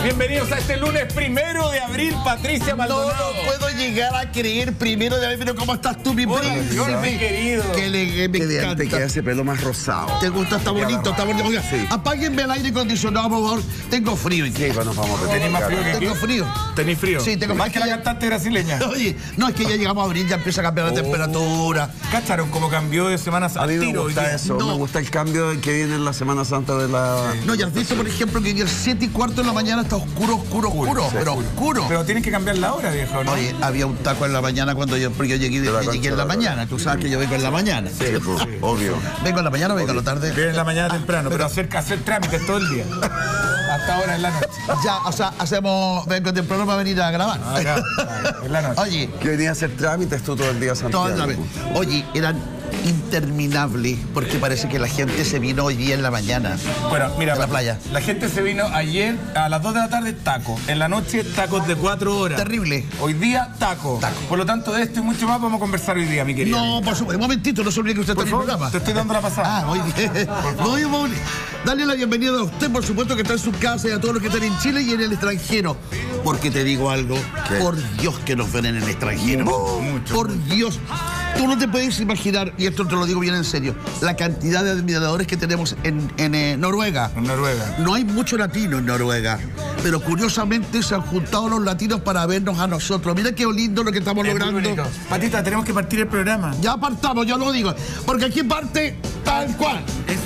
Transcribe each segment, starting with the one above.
Bienvenidos a este lunes 1 de abril, Patricia Maldonado. No puedo llegar a creer 1 de abril, pero ¿cómo estás tú, mi príncipe? Hola, mi querido. Me encanta. Te queda ese pelo más rosado. ¿Te gusta? Está bonito, está bonito. Oiga, sí. Apáguenme el aire acondicionado, por favor. Tengo frío. Sí, bueno, vamos a ¿Tenés más frío que Tengo aquí? frío. ¿Tenés frío? Sí, tengo más que la cantante brasileña. Oye, no, es que ya llegamos a abril, ya empieza a cambiar la temperatura. ¿Cacharon cómo cambió de Semana A Santa? mí me gusta eso, No. me gusta el cambio que viene en la Semana Santa de la... No, ya has visto, por ejemplo, que a las 7:15 de la mañana está oscuro, pero oscuro. Pero tienen que cambiar la hora, viejo, ¿no? Oye, había un taco en la mañana cuando porque yo llegué en la mañana. Tú sabes que yo vengo en la mañana. Sí, pues, obvio. ¿Vengo en la mañana o vengo en la tarde? Viene en la mañana temprano, pero hacer trámites todo el día. Hasta ahora en la noche. Ya, o sea, vengo temprano para venir a grabar. Acá, en la noche. Oye, Que venía a hacer trámites tú todo el día, Santiago. toda la vez. Oye, eran interminables porque parece que la gente se vino hoy día en la mañana. Bueno, mira, a la playa. La gente se vino ayer a las 2 de la tarde, taco. En la noche, tacos de 4 horas. Terrible. Hoy día, taco. Por lo tanto, de esto y mucho más vamos a conversar hoy día, mi querido. No, por supuesto. Un momentito, no se olvide que usted está en el programa. Te estoy dando la pasada. Ah, muy bien. Muy bien. Dale la bienvenida a usted, por supuesto, que está en su casa y a todos los que están en Chile y en el extranjero. Porque te digo algo, ¿qué? por Dios que nos ven en el extranjero. Mucho. Por Dios. Tú no te puedes imaginar, y esto te lo digo bien en serio, la cantidad de admiradores que tenemos en Noruega. En Noruega. No hay mucho latino en Noruega, pero curiosamente se han juntado los latinos para vernos a nosotros. Mira qué lindo lo que estamos Es muy logrando. bonito. Patita, tenemos que partir el programa. Ya apartamos, yo lo digo, porque aquí parte tal cual.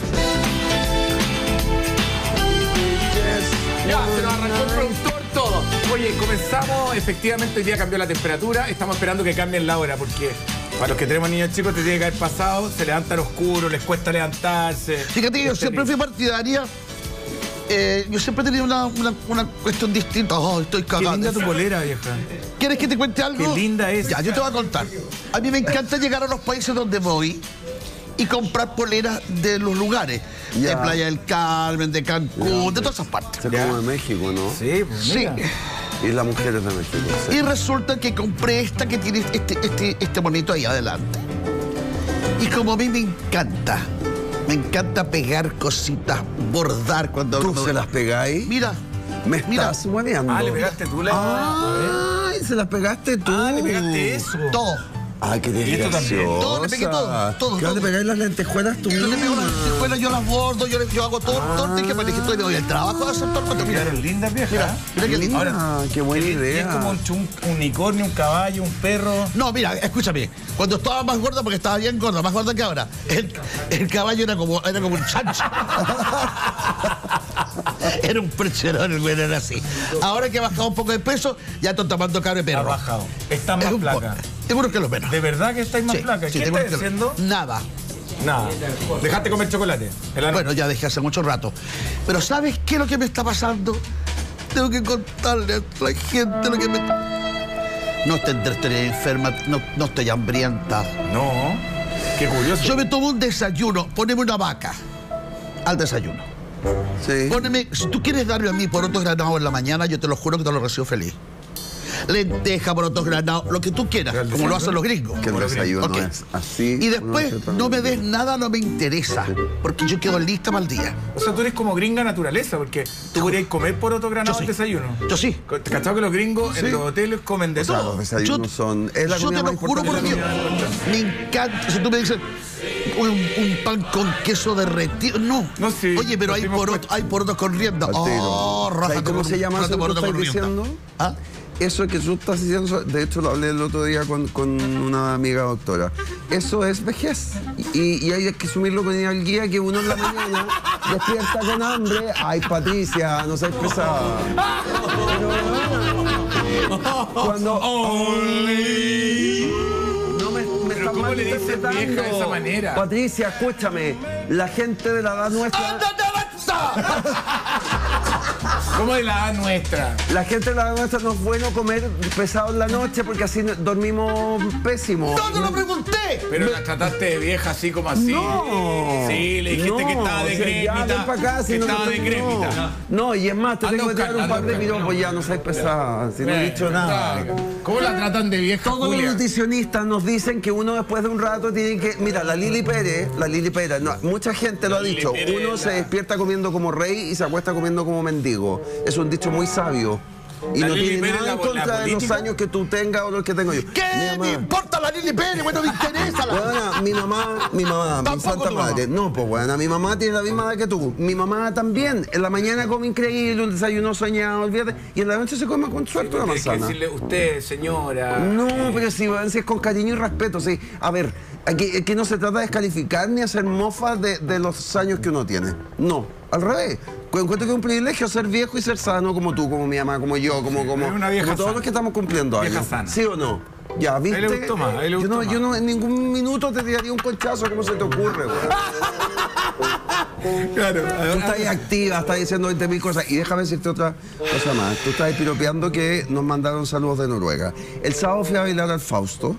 Ya, se nos arrancó el productor, todo. Oye, comenzamos, efectivamente hoy día cambió la temperatura, estamos esperando que cambien la hora, porque para los que tenemos niños chicos te tiene que haber pasado, se levantan oscuro, les cuesta levantarse. Fíjate, yo siempre fui partidaria. Yo siempre he tenido una cuestión distinta. Oh, estoy Qué cagado. linda tu polera, vieja. ¿Quieres que te cuente algo? Qué linda es. Ya, yo te voy a contar. A mí me encanta llegar a los países donde voy y comprar poleras de los lugares. Ya. De Playa del Carmen, de Cancún, de todas esas partes. Se como de México, ¿no? Sí, pues Sí. mira. Y las mujeres de México. Sí. Y resulta que compré esta que tiene este monito ahí adelante. Y como a mí me encanta pegar cositas, bordar cuando... ¿Tú se las pegáis? Mira, Me mira. estás hueveando. Ah, le pegaste tú la... Ay, se las pegaste tú. Ah, le pegaste eso. todo. Ay, qué esto también. desgraciosa. Todo, le pegué todo. ¿Qué vas a pegar las lentejuelas tú? Yo le pego las lentejuelas, yo las bordo, yo hago todo, todo el que me dije, estoy de el trabajo de hacer todo. Mira, Quedaron lindas, vieja. mira qué lindo. Ah, qué buena Y idea. es como un unicornio, un caballo, un perro. No, mira, escúchame. Cuando estaba más gorda, porque estaba bien gorda, más gorda que ahora, el caballo era como un chancho. Era un percherón, el güey era así. Ahora que he bajado un poco de peso, ya estoy tomando carne de Ha perro. bajado. Está Es más un flaca. Seguro que lo menos. ¿De verdad que estáis más Sí, flaca? sí, ¿Qué seguro estás que- haciendo? Nada. Nada. Dejaste comer chocolate. En la noche. Bueno, ya dejé hace mucho rato. Pero ¿sabes qué es lo que me está pasando? Tengo que contarle a la gente lo que me... No estoy enferma, no estoy hambrienta. No. Qué curioso. Yo me tomo un desayuno, poneme una vaca al desayuno. Sí. Póneme, si tú quieres darme a mí porotos granados en la mañana, yo te lo juro que te lo recibo feliz. Lenteja, porotos granados, lo que tú quieras, como lo hacen los gringos. Que el desayuno Ok. es así. Y después uno no me des nada, no me interesa, porque yo quedo lista para el día. O sea, tú eres como gringa naturaleza, porque tú podrías comer porotos granados Yo al sí. desayuno. Yo sí. ¿Te cachado que los gringos en los hoteles comen de O sea, todo? los desayunos son... Es la yo comida te más lo juro por importante Dios. del día. Me encanta. Si tú me dices un pan con queso derretido, no. No, sí, Oye, pero nos dimos cuenta. hay porotos con rienda. Al tiro. Oh, ¿Sabes rájate cómo con- se llama rájate eso que tú poroto estás con rienda. diciendo? ¿Ah? Eso que tú estás diciendo, de hecho lo hablé el otro día con una amiga doctora. Eso es vejez. Y hay que asumirlo con el guía que uno en la mañana despierta con hambre. Ay, Patricia, no seas pesada. Pero, cuando... No me Pero estás ¿cómo le dices malinterpretando. vieja de esa manera? Patricia, escúchame. La gente de la edad nuestra... ¡Ándate, Alexa! ¿Cómo de la edad nuestra? La gente de la edad nuestra no es bueno comer pesado en la noche porque así dormimos pésimo. ¡No te lo pregunté! Pero la trataste de vieja así como así. No. Sí, le dijiste que estaba o sea, decrépita. Ya ven para acá, si que no estaba te decrépita. No, y es más, te Anda tengo que tirar un buscando, par de anda piropos, ya no seas pesada, si no he dicho nada. ¿Cómo la tratan de vieja, Todos los Julia? nutricionistas nos dicen que uno después de un rato tiene que... Mira, la Lili Pérez, no, mucha gente lo ha Lili dicho, Pérez, uno se despierta comiendo como rey y se acuesta comiendo como mendigo. es un dicho muy sabio. Y ¿La no Lili tiene Pérez, nada en la contra de los política? años que tú tengas o los que tengo yo. ¿Qué Mi me mamá- importa la Lili Pérez? Bueno, me interesa la... Bueno, mi mamá, mi Tampoco santa tu mamá. madre. No, pues bueno, mi mamá tiene la misma edad que tú. Mi mamá también. En la mañana come increíble, un desayuno soñado, olvídate. Y en la noche se come con suerte una Tienes que manzana. decirle, usted, señora. No, pero si es con cariño y respeto, sí. A ver, aquí no se trata de descalificar ni hacer mofas de los años que uno tiene. No, al revés. Encuentro que es un privilegio ser viejo y ser sano como tú, como mi mamá, como yo, como una vieja todos sana. los que estamos cumpliendo Vieja años. sana. ¿Sí o no? Ya, ¿viste? A él le gustó más, a él le gustó yo no más. en ningún minuto te tiraría un conchazo, ¿cómo se te ocurre, güey? Claro. Tú estás activa, estás diciendo 20.000 cosas. Y déjame decirte otra cosa más. Tú estás piropeando que nos mandaron saludos de Noruega. El sábado fui a bailar al Fausto.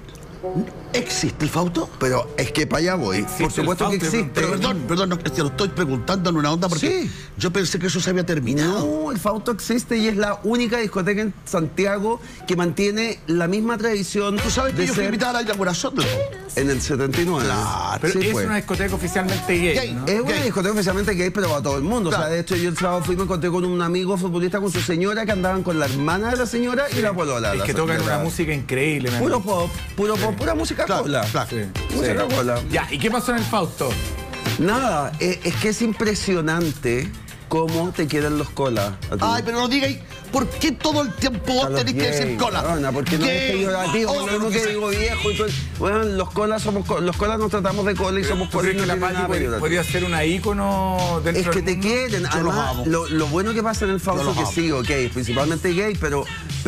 ¿Existe el Fausto? Pero es que para allá voy. Por el supuesto que Fausto, existe. Pero perdón, no, te lo estoy preguntando en una onda porque Sí. yo pensé que eso se había terminado. No, el Fausto existe y es la única discoteca en Santiago que mantiene la misma tradición. Tú sabes que de yo fui ser invitado a la inauguración del Fausto. en el 79. Claro, Pero Sí, es pues. una discoteca oficialmente gay, Gay. ¿no? Es una Gay. discoteca oficialmente gay, pero para todo el mundo. Claro. O sea, de hecho, yo el sábado fui y me encontré con un amigo futbolista con su señora que andaban con la hermana de la señora y la polola. Es la que tocan señora. una música increíble, man. Puro pop, pura música Claro, cola. claro. Sí. Música cola. Ya, ¿y qué pasó en el Fausto? Nada, es que es impresionante cómo te quieren los colas. a ti. Ay, pero no digáis, ¿por qué todo el tiempo A vos los tenés que decir gays, cola? cabrona, porque no es Gay, peyorativo, oh, no es lo que sea. digo viejo y todo. Bueno, los colas los colas nos tratamos de cola y somos ¿Tú colas. crees que la Pati podría ser una ícono dentro Es que del te mundo? quieren, Yo los además, amo. lo bueno que pasa en el Fausto Yo es los que sí, ok, es principalmente gay, pero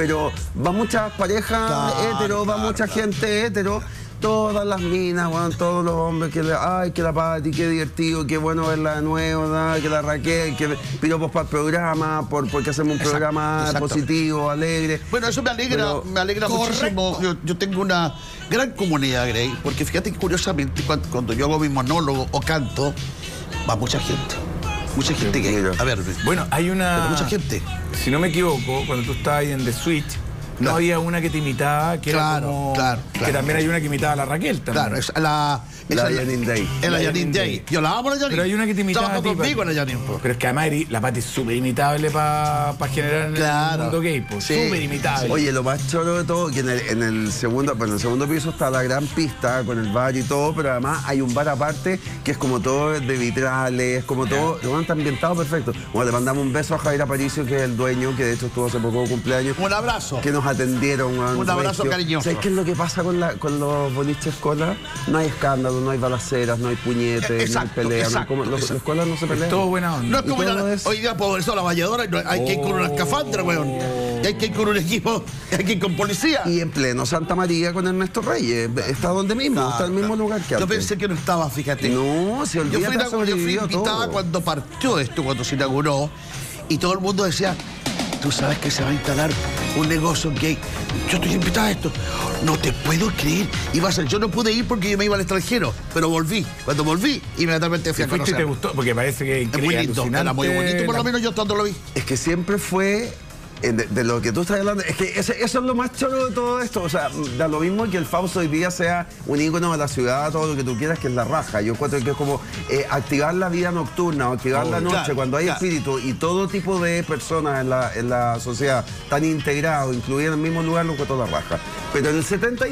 van muchas parejas Claro, hetero, va claro, mucha claro. gente hetero, todas las minas, bueno, todos los hombres, ay, que la Pati, qué divertido, qué bueno verla de nuevo, que la Raquel, que piropos para el programa, porque hacemos un Exacto, programa exacto. positivo, alegre. Bueno, eso me alegra, Pero- me alegra muchísimo. Yo tengo una gran comunidad gay, porque fíjate que curiosamente cuando yo hago mi monólogo o canto, va mucha gente. Mucha gente gay. Mira. A ver, Bueno, hay una... pero mucha gente. Si no me equivoco, cuando tú estabas ahí en The Switch, no Claro. había una que te imitaba, que era Claro, como... claro, Que claro. también hay una que imitaba a la Raquel también. Claro, es la Janine Day. Es la La Janine Janine Day. Day. Yo la amo la Janine. Pero hay una que te imitaba Trabajó a ti, conmigo Pati. la Janine. po. Pero es que además la Pati es súper imitable para generar en Claro. el mundo gay, pues. Sí. Súper imitable. Oye, lo más choro de todo, que en el segundo piso está la gran pista con el bar y todo, pero además hay un bar aparte que es como todo de vitrales, como todo, lo está ambientado perfecto. Bueno, le mandamos un beso a Javier Aparicio, que es el dueño, que de hecho estuvo hace poco de cumpleaños. Un abrazo. Que nos atendieron. Un abrazo cariñoso. ¿Sabes qué es lo que pasa con los boliches cola? No hay escándalo, no hay balaceras, no hay puñetes, Exacto, no hay peleas. exacto, Los exacto. colas no se pelean. Todo buena onda. No es como Y todo es- hoy día por eso la valladora, hay que ir con una escafandra, weón. Y hay que ir con un equipo, hay que ir con policía. Y en pleno Santa María con Ernesto Reyes. Está donde mismo, está en el mismo lugar que Yo antes. pensé que no estaba, fíjate. No, se Yo olvida. fui invitada cuando partió esto, cuando se inauguró, y todo el mundo decía, tú sabes que se va a instalar un negocio gay. Yo estoy invitada a esto. No te puedo creer. Iba a ser, yo no pude ir porque yo me iba al extranjero, pero volví. Cuando volví, inmediatamente fui a ¿Fuiste y te conocer. gustó? Porque parece que es Es muy increíble, lindo, alucinante. era muy bonito, por lo La- menos yo cuando lo vi. Es que siempre fue. De lo que tú estás hablando, es que eso es lo más choro de todo esto. O sea, da lo mismo que el Fausto hoy día sea un ícono de la ciudad, todo lo que tú quieras, que es la raja. Yo encuentro que es como activar la vida nocturna o activar la noche, claro, cuando hay claro. espíritu y todo tipo de personas en la sociedad tan integrados, incluidas en el mismo lugar, lo encuentro la raja. Pero en el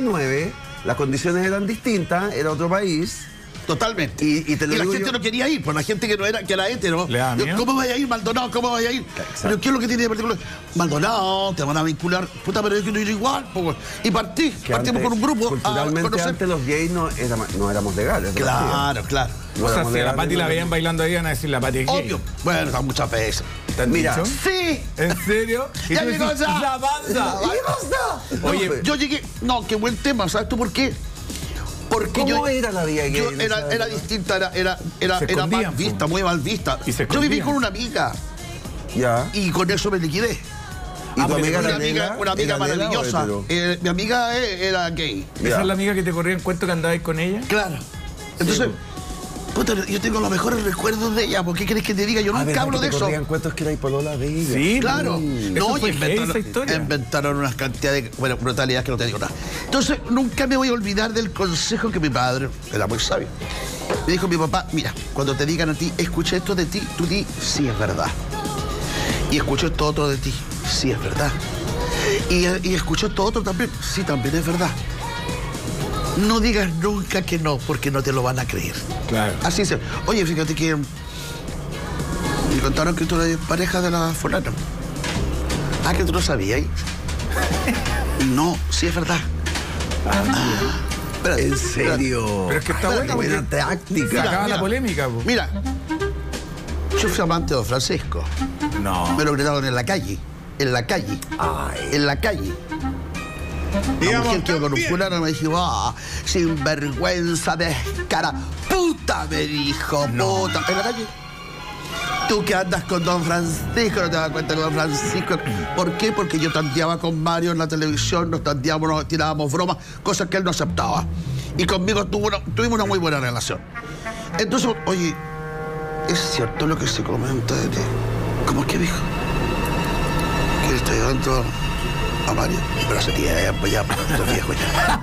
79 las condiciones eran distintas, era otro país. Totalmente. Y te lo la digo gente yo- no quería ir, pues la gente que era hetero. Le da miedo. ¿Cómo vaya a ir, Maldonado? ¿Cómo vaya a ir? Pero ¿qué es lo que tiene de particular? Maldonado, te van a vincular. Puta, pero yo quiero ir igual. Pues, y partimos antes, con un grupo a Culturalmente conocer. antes los gays no éramos legales. ¿te Claro, claro. No O sea, éramos si a la legales, Pati la no. veían bailando ahí, van a decir la Pati es gay. Obvio. Bueno, da muchas veces. ¿Te han Mira, dicho? ¡Sí! ¿En serio? Y ¡Ya tú llegó decís, ya! ¡la banda! Oye, yo llegué. No, qué buen tema. ¿Sabes tú por qué? Porque ¿Cómo era la vida gay yo en esa era época? distinta, era Se escondían, mal vista, po. muy mal vista. Y se Yo viví escondían. con una amiga Ya. y con eso me liquidé. ¿Y tu pero amiga Una era amiga, negra? una amiga ¿Era negra o maravillosa. hetero? Mi amiga era gay. ¿Esa Ya. es la amiga que te corría en cuento que andabais con ella? Claro. Entonces, Sí, puta, yo tengo los mejores recuerdos de ella. ¿Por qué querés que te diga? Yo Ah, nunca ¿verdad hablo que de te eso. corrían cuentos que era polola de ella? Sí, Claro. Eso fue y heavy, esa historia. inventaron unas cantidades de brutalidades que no te digo nada. Entonces, nunca me voy a olvidar del consejo que mi padre, era muy sabio, me dijo mi papá, mira, cuando te digan a ti, escucha esto de ti, tú di, sí es verdad. Y escucho esto otro de ti. Sí, es verdad. Y escucho esto otro también. Sí, también es verdad. No digas nunca que no, porque no te lo van a creer. Claro. Así es. Oye, fíjate que me contaron que tú eres pareja de la fulana. Ah, que tú no sabías. No, sí es verdad. Espérate, ¿En serio? Pero es que está Espérate, bueno. Buena táctica. Se acaba mira. la polémica, po. Mira, yo fui amante de don Francisco. No. Me lo gritaron en la calle. En la calle. Ay. En la calle. La mujer que con un fulano me dijo, sinvergüenza, descara. Puta, me dijo, puta. En la calle. Tú que andas con don Francisco, no te das cuenta de don Francisco. ¿Por qué? Porque yo tanteaba con Mario en la televisión, nos tanteábamos, nos tirábamos bromas, cosas que él no aceptaba. Y conmigo tuvimos una muy buena relación. Entonces, oye, ¿es cierto lo que se comenta de ti? ¿Cómo es que dijo? Que le estoy dando a Mario. Pero hace tiempo ya, estoy viejo ya.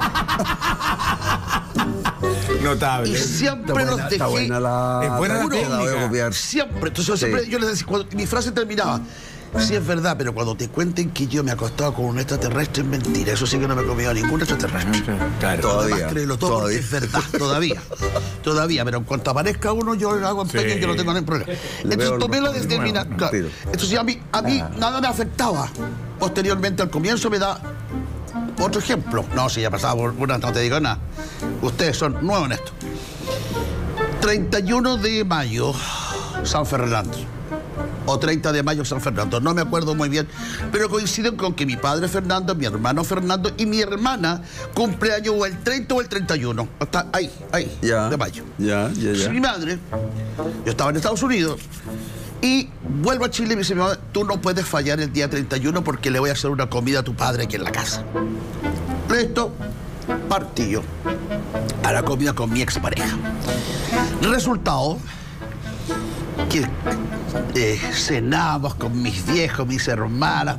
Notable. Y siempre los dejé. Está buena la... Es buena la la voy a técnica. copiar. Siempre. Entonces Sí. siempre yo les decía, mi frase terminaba. Sí, es verdad, pero cuando te cuenten que yo me he acostado con un extraterrestre es mentira. Eso sí que no me he comido a ningún extraterrestre. Claro. Todavía. Además, créelo todo, porque es verdad, todavía. Todavía, pero en cuanto aparezca uno, yo lo hago en pequeño, yo no tengo ningún problema. Entonces veo tomé la el determinación. nuevo, tiro. Entonces a mí nada me afectaba. Posteriormente, al comienzo, me da otro ejemplo. No, si ya pasaba por una, no te digo nada. Ustedes son nuevos en esto. 31 de mayo, San Fernando. O 30 de mayo, San Fernando. No me acuerdo muy bien. Pero coinciden con que mi padre Fernando, mi hermano Fernando y mi hermana cumpleaños o el 30 o el 31. Hasta ahí, Ya. de mayo. Ya. Mi madre, yo estaba en Estados Unidos y vuelvo a Chile y me dice mi madre, tú no puedes fallar el día 31 porque le voy a hacer una comida a tu padre aquí en la casa. Listo, partí yo a la comida con mi expareja. Resultado que cenamos con mis viejos, mis hermanas,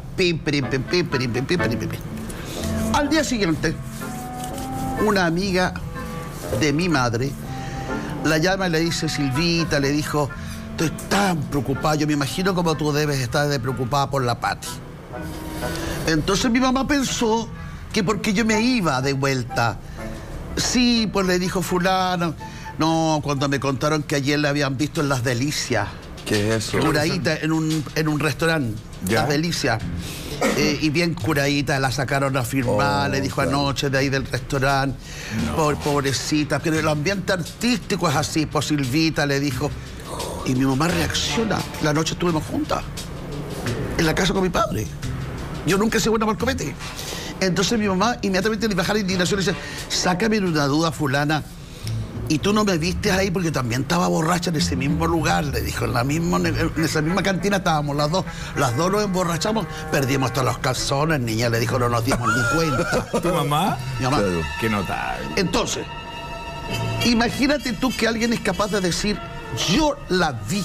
Al día siguiente, una amiga de mi madre la llama y le dice, Silvita, le dijo, estoy tan preocupada, yo me imagino como tú debes estar de preocupada por la Pati. Entonces mi mamá pensó que porque yo me iba de vuelta. Sí, pues le dijo fulano. No, cuando me contaron que ayer la habían visto en Las Delicias. ¿Qué es eso? Curadita en un restaurante, ¿Ya? Las Delicias. Y bien curadita, la sacaron a firmar, le dijo claro. anoche de ahí del restaurante. Pobrecita, pero el ambiente artístico es así, pues Silvita le dijo. Y mi mamá reacciona. La noche estuvimos juntas, en la casa con mi padre. Yo nunca he sido buena por comete. Entonces mi mamá inmediatamente le baja la indignación y dice, sácame una duda, fulana. Y tú no me viste ahí porque también estaba borracha en ese mismo lugar, le dijo, en esa misma cantina estábamos las dos nos emborrachamos, perdimos todos los calzones, niña, le dijo, no nos dimos ni cuenta. ¿Tu mamá? Mi mamá. Claro. Qué notable. Entonces, imagínate tú que alguien es capaz de decir, yo la vi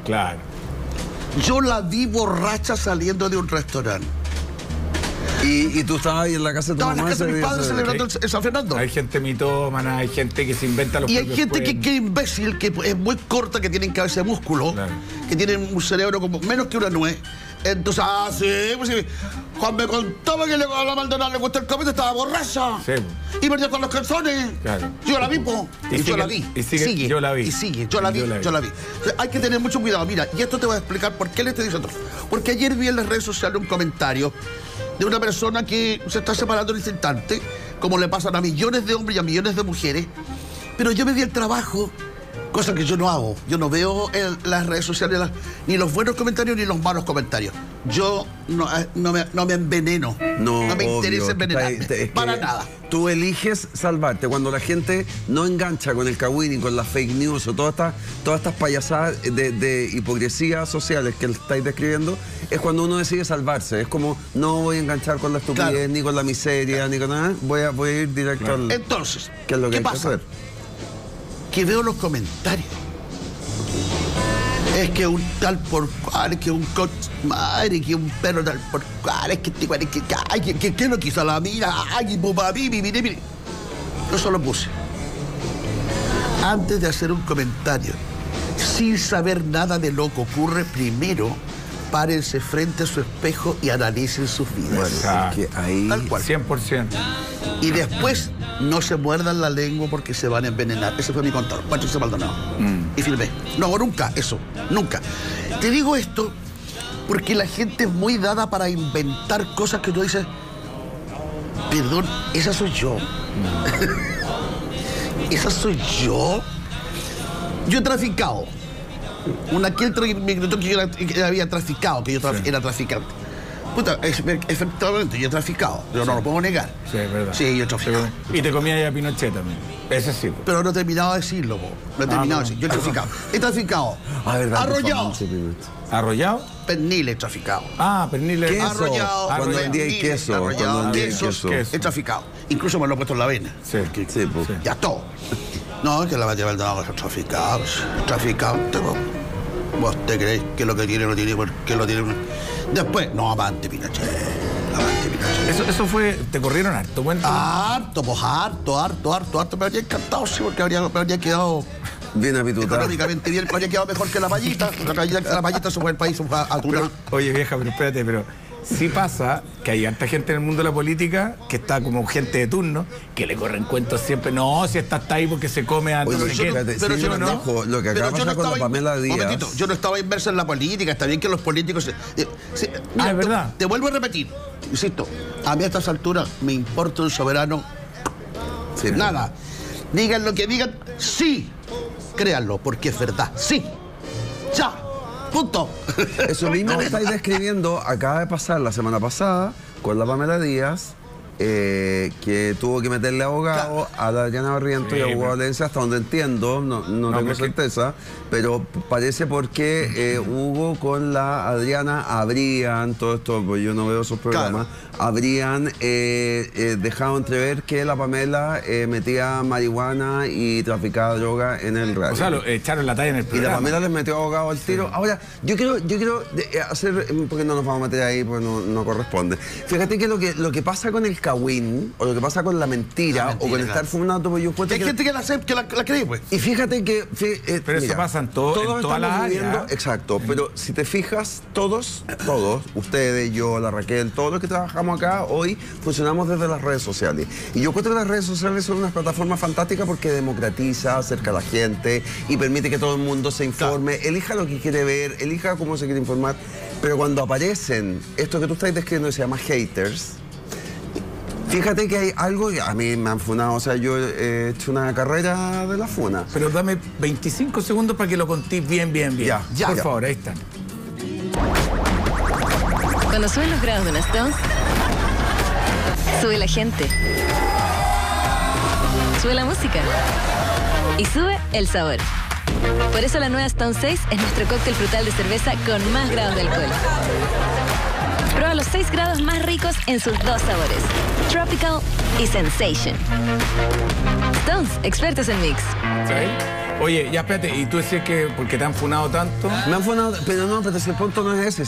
borracha saliendo de un restaurante. Y tú estabas ahí en la casa de tu Estaba en la mamá casa de ese mi día, padre ese- celebrando el San Fernando. Hay gente mitómana, hay gente que se inventa los Y hay propios gente que cuentos. es imbécil, que es muy corta, que tienen cabeza de músculo, Claro. que tienen un cerebro como menos que una nuez. Entonces, pues sí. Juan me contaba que a la Maldonado le gustó el copete, estaba borracha. Sí. Y perdió con los calzones. Claro. Yo la vi, po. Y Y yo sigue- la vi. y sigue, yo la vi. Y sigue, yo la vi. Yo la vi. O sea, hay que tener mucho cuidado. Mira, y esto te voy a explicar por qué le estoy diciendo. Porque ayer vi en las redes sociales un comentario de una persona que se está separando en este instante, como le pasan a millones de hombres y a millones de mujeres. Pero yo me di el trabajo, cosa que yo no hago. Yo no veo en las redes sociales ni los buenos comentarios ni los malos comentarios. Yo no me enveneno. No me obvio, interesa envenenarme. es que Para nada. Tú eliges salvarte. Cuando la gente no engancha con el cagüín y con las fake news o todas estas payasadas de hipocresía sociales que estáis describiendo, es cuando uno decide salvarse. Es como, no voy a enganchar con la estupidez, Claro. ni con la miseria, ni con nada. Voy a ir directo al... Entonces, ¿Qué es lo que hay que pasa? hacer? Que veo los comentarios. Es que un tal por cual, es que un coche madre, que un perro tal por cual, es que este cual, es que ay, que no quiso la mira, ay, papá, mire. Yo solo puse. Antes de hacer un comentario, sin saber nada de lo que ocurre, primero párense frente a su espejo y analicen sus vidas. Bueno, que ahí... Tal cual. 100%. Y después no se muerdan la lengua porque se van a envenenar. Ese fue mi contador, Patricio Maldonado. Y filmé. No, nunca, eso, nunca. Te digo esto porque la gente es muy dada para inventar cosas que tú dices, perdón, esa soy yo. Esa soy yo. Yo he traficado. Aquel minuto que yo había traficado, que yo era traficante. Puta, efectivamente, yo he traficado, pero no lo puedo negar. Sí, es verdad. Sí, yo he traficado. Y te comía ya Pinochet también. Ese sí. Pero no he terminado de decirlo, po. No he terminado de decir. Yo he traficado. He traficado. Ah, verdad, Arrollado. ¿Arrollado? Pernil he traficado. Ah, pernil. Queso. Arrollado. Cuando vendía el queso. Arrollado. Cuando vendía el Queso. queso. He traficado. Incluso me lo he puesto en la vena. Sí. Sí, pues. Ya todo. No, es que la Matías Maldonado es traficado. Traficado. ¿Vos te creéis que lo que tiene no tiene por qué lo tiene? Después, no, avante Pinochet. Avante Pinochet. Eso fue, te corrieron harto, cuento. Harto, pues harto. Me habría encantado, sí, porque me habría quedado Bien apitutado. económicamente bien, me habría quedado mejor que la Payita. La Payita se fue al país a Turán. Oye, vieja, pero espérate, pero sí pasa que hay harta gente en el mundo de la política que está como gente de turno, que le corren cuentos siempre. No, si está ahí porque se come a Oye, no sé qué. espérate, pero sí, yo no, ojo, lo que acaba de pasar con la Pamela Díaz. Momentito, yo no estaba inverso en la política, está bien que los políticos... Ah, es verdad. Te vuelvo a repetir, insisto, a mí a estas alturas me importa un soberano Sí, nada. Digan lo que digan, sí, créanlo, porque es verdad, sí. Ya, punto. Eso mismo que estáis describiendo acaba de pasar la semana pasada con la Pamela Díaz, que tuvo que meterle abogado a la Adriana Barrientos Sí, y a Hugo pero- Valencia, hasta donde entiendo, no tengo pero es que- certeza, pero parece porque Hugo con la Adriana habrían, todo esto, pues yo no veo esos programas, habrían dejado entrever que la Pamela metía marihuana y traficaba droga en el radio. O sea, lo echaron la talla en el Y la programa. Pamela les metió abogado al tiro. Ahora, yo quiero hacer, porque no nos vamos a meter ahí, porque no corresponde. Fíjate que lo que pasa con el cagüín, o lo que pasa con la mentira, o con estar fumando, pues yo encuentro Hay gente que la cree, pues. y fíjate que... Pero eso pasa en todas estamos las viviendo- áreas. Exacto, pero si te fijas, todos, ustedes, yo, la Raquel, todos los que trabajamos acá, hoy funcionamos desde las redes sociales. Y yo encuentro que las redes sociales son unas plataformas fantásticas porque democratiza, acerca a la gente y permite que todo el mundo se informe, elija lo que quiere ver, elija cómo se quiere informar. Pero cuando aparecen esto que tú estás describiendo que se llama haters, fíjate que hay algo que a mí me han funado, o sea, yo he hecho una carrera de la funa. Pero dame 25 segundos para que lo contéis bien. Ya, Por ya. favor, ahí están. Cuando suben los grados de una Stones, sube la gente. Sube la música. Y sube el sabor. Por eso la nueva Stone 6 es nuestro cóctel frutal de cerveza con más grados de alcohol. Prueba los 6 grados más ricos en sus 2 sabores, Tropical y Sensation. Stones, expertos en mix. ¿Sabes? Oye, ya espérate, y tú decías que porque te han funado tanto. Me han funado, pero si el punto no es ese,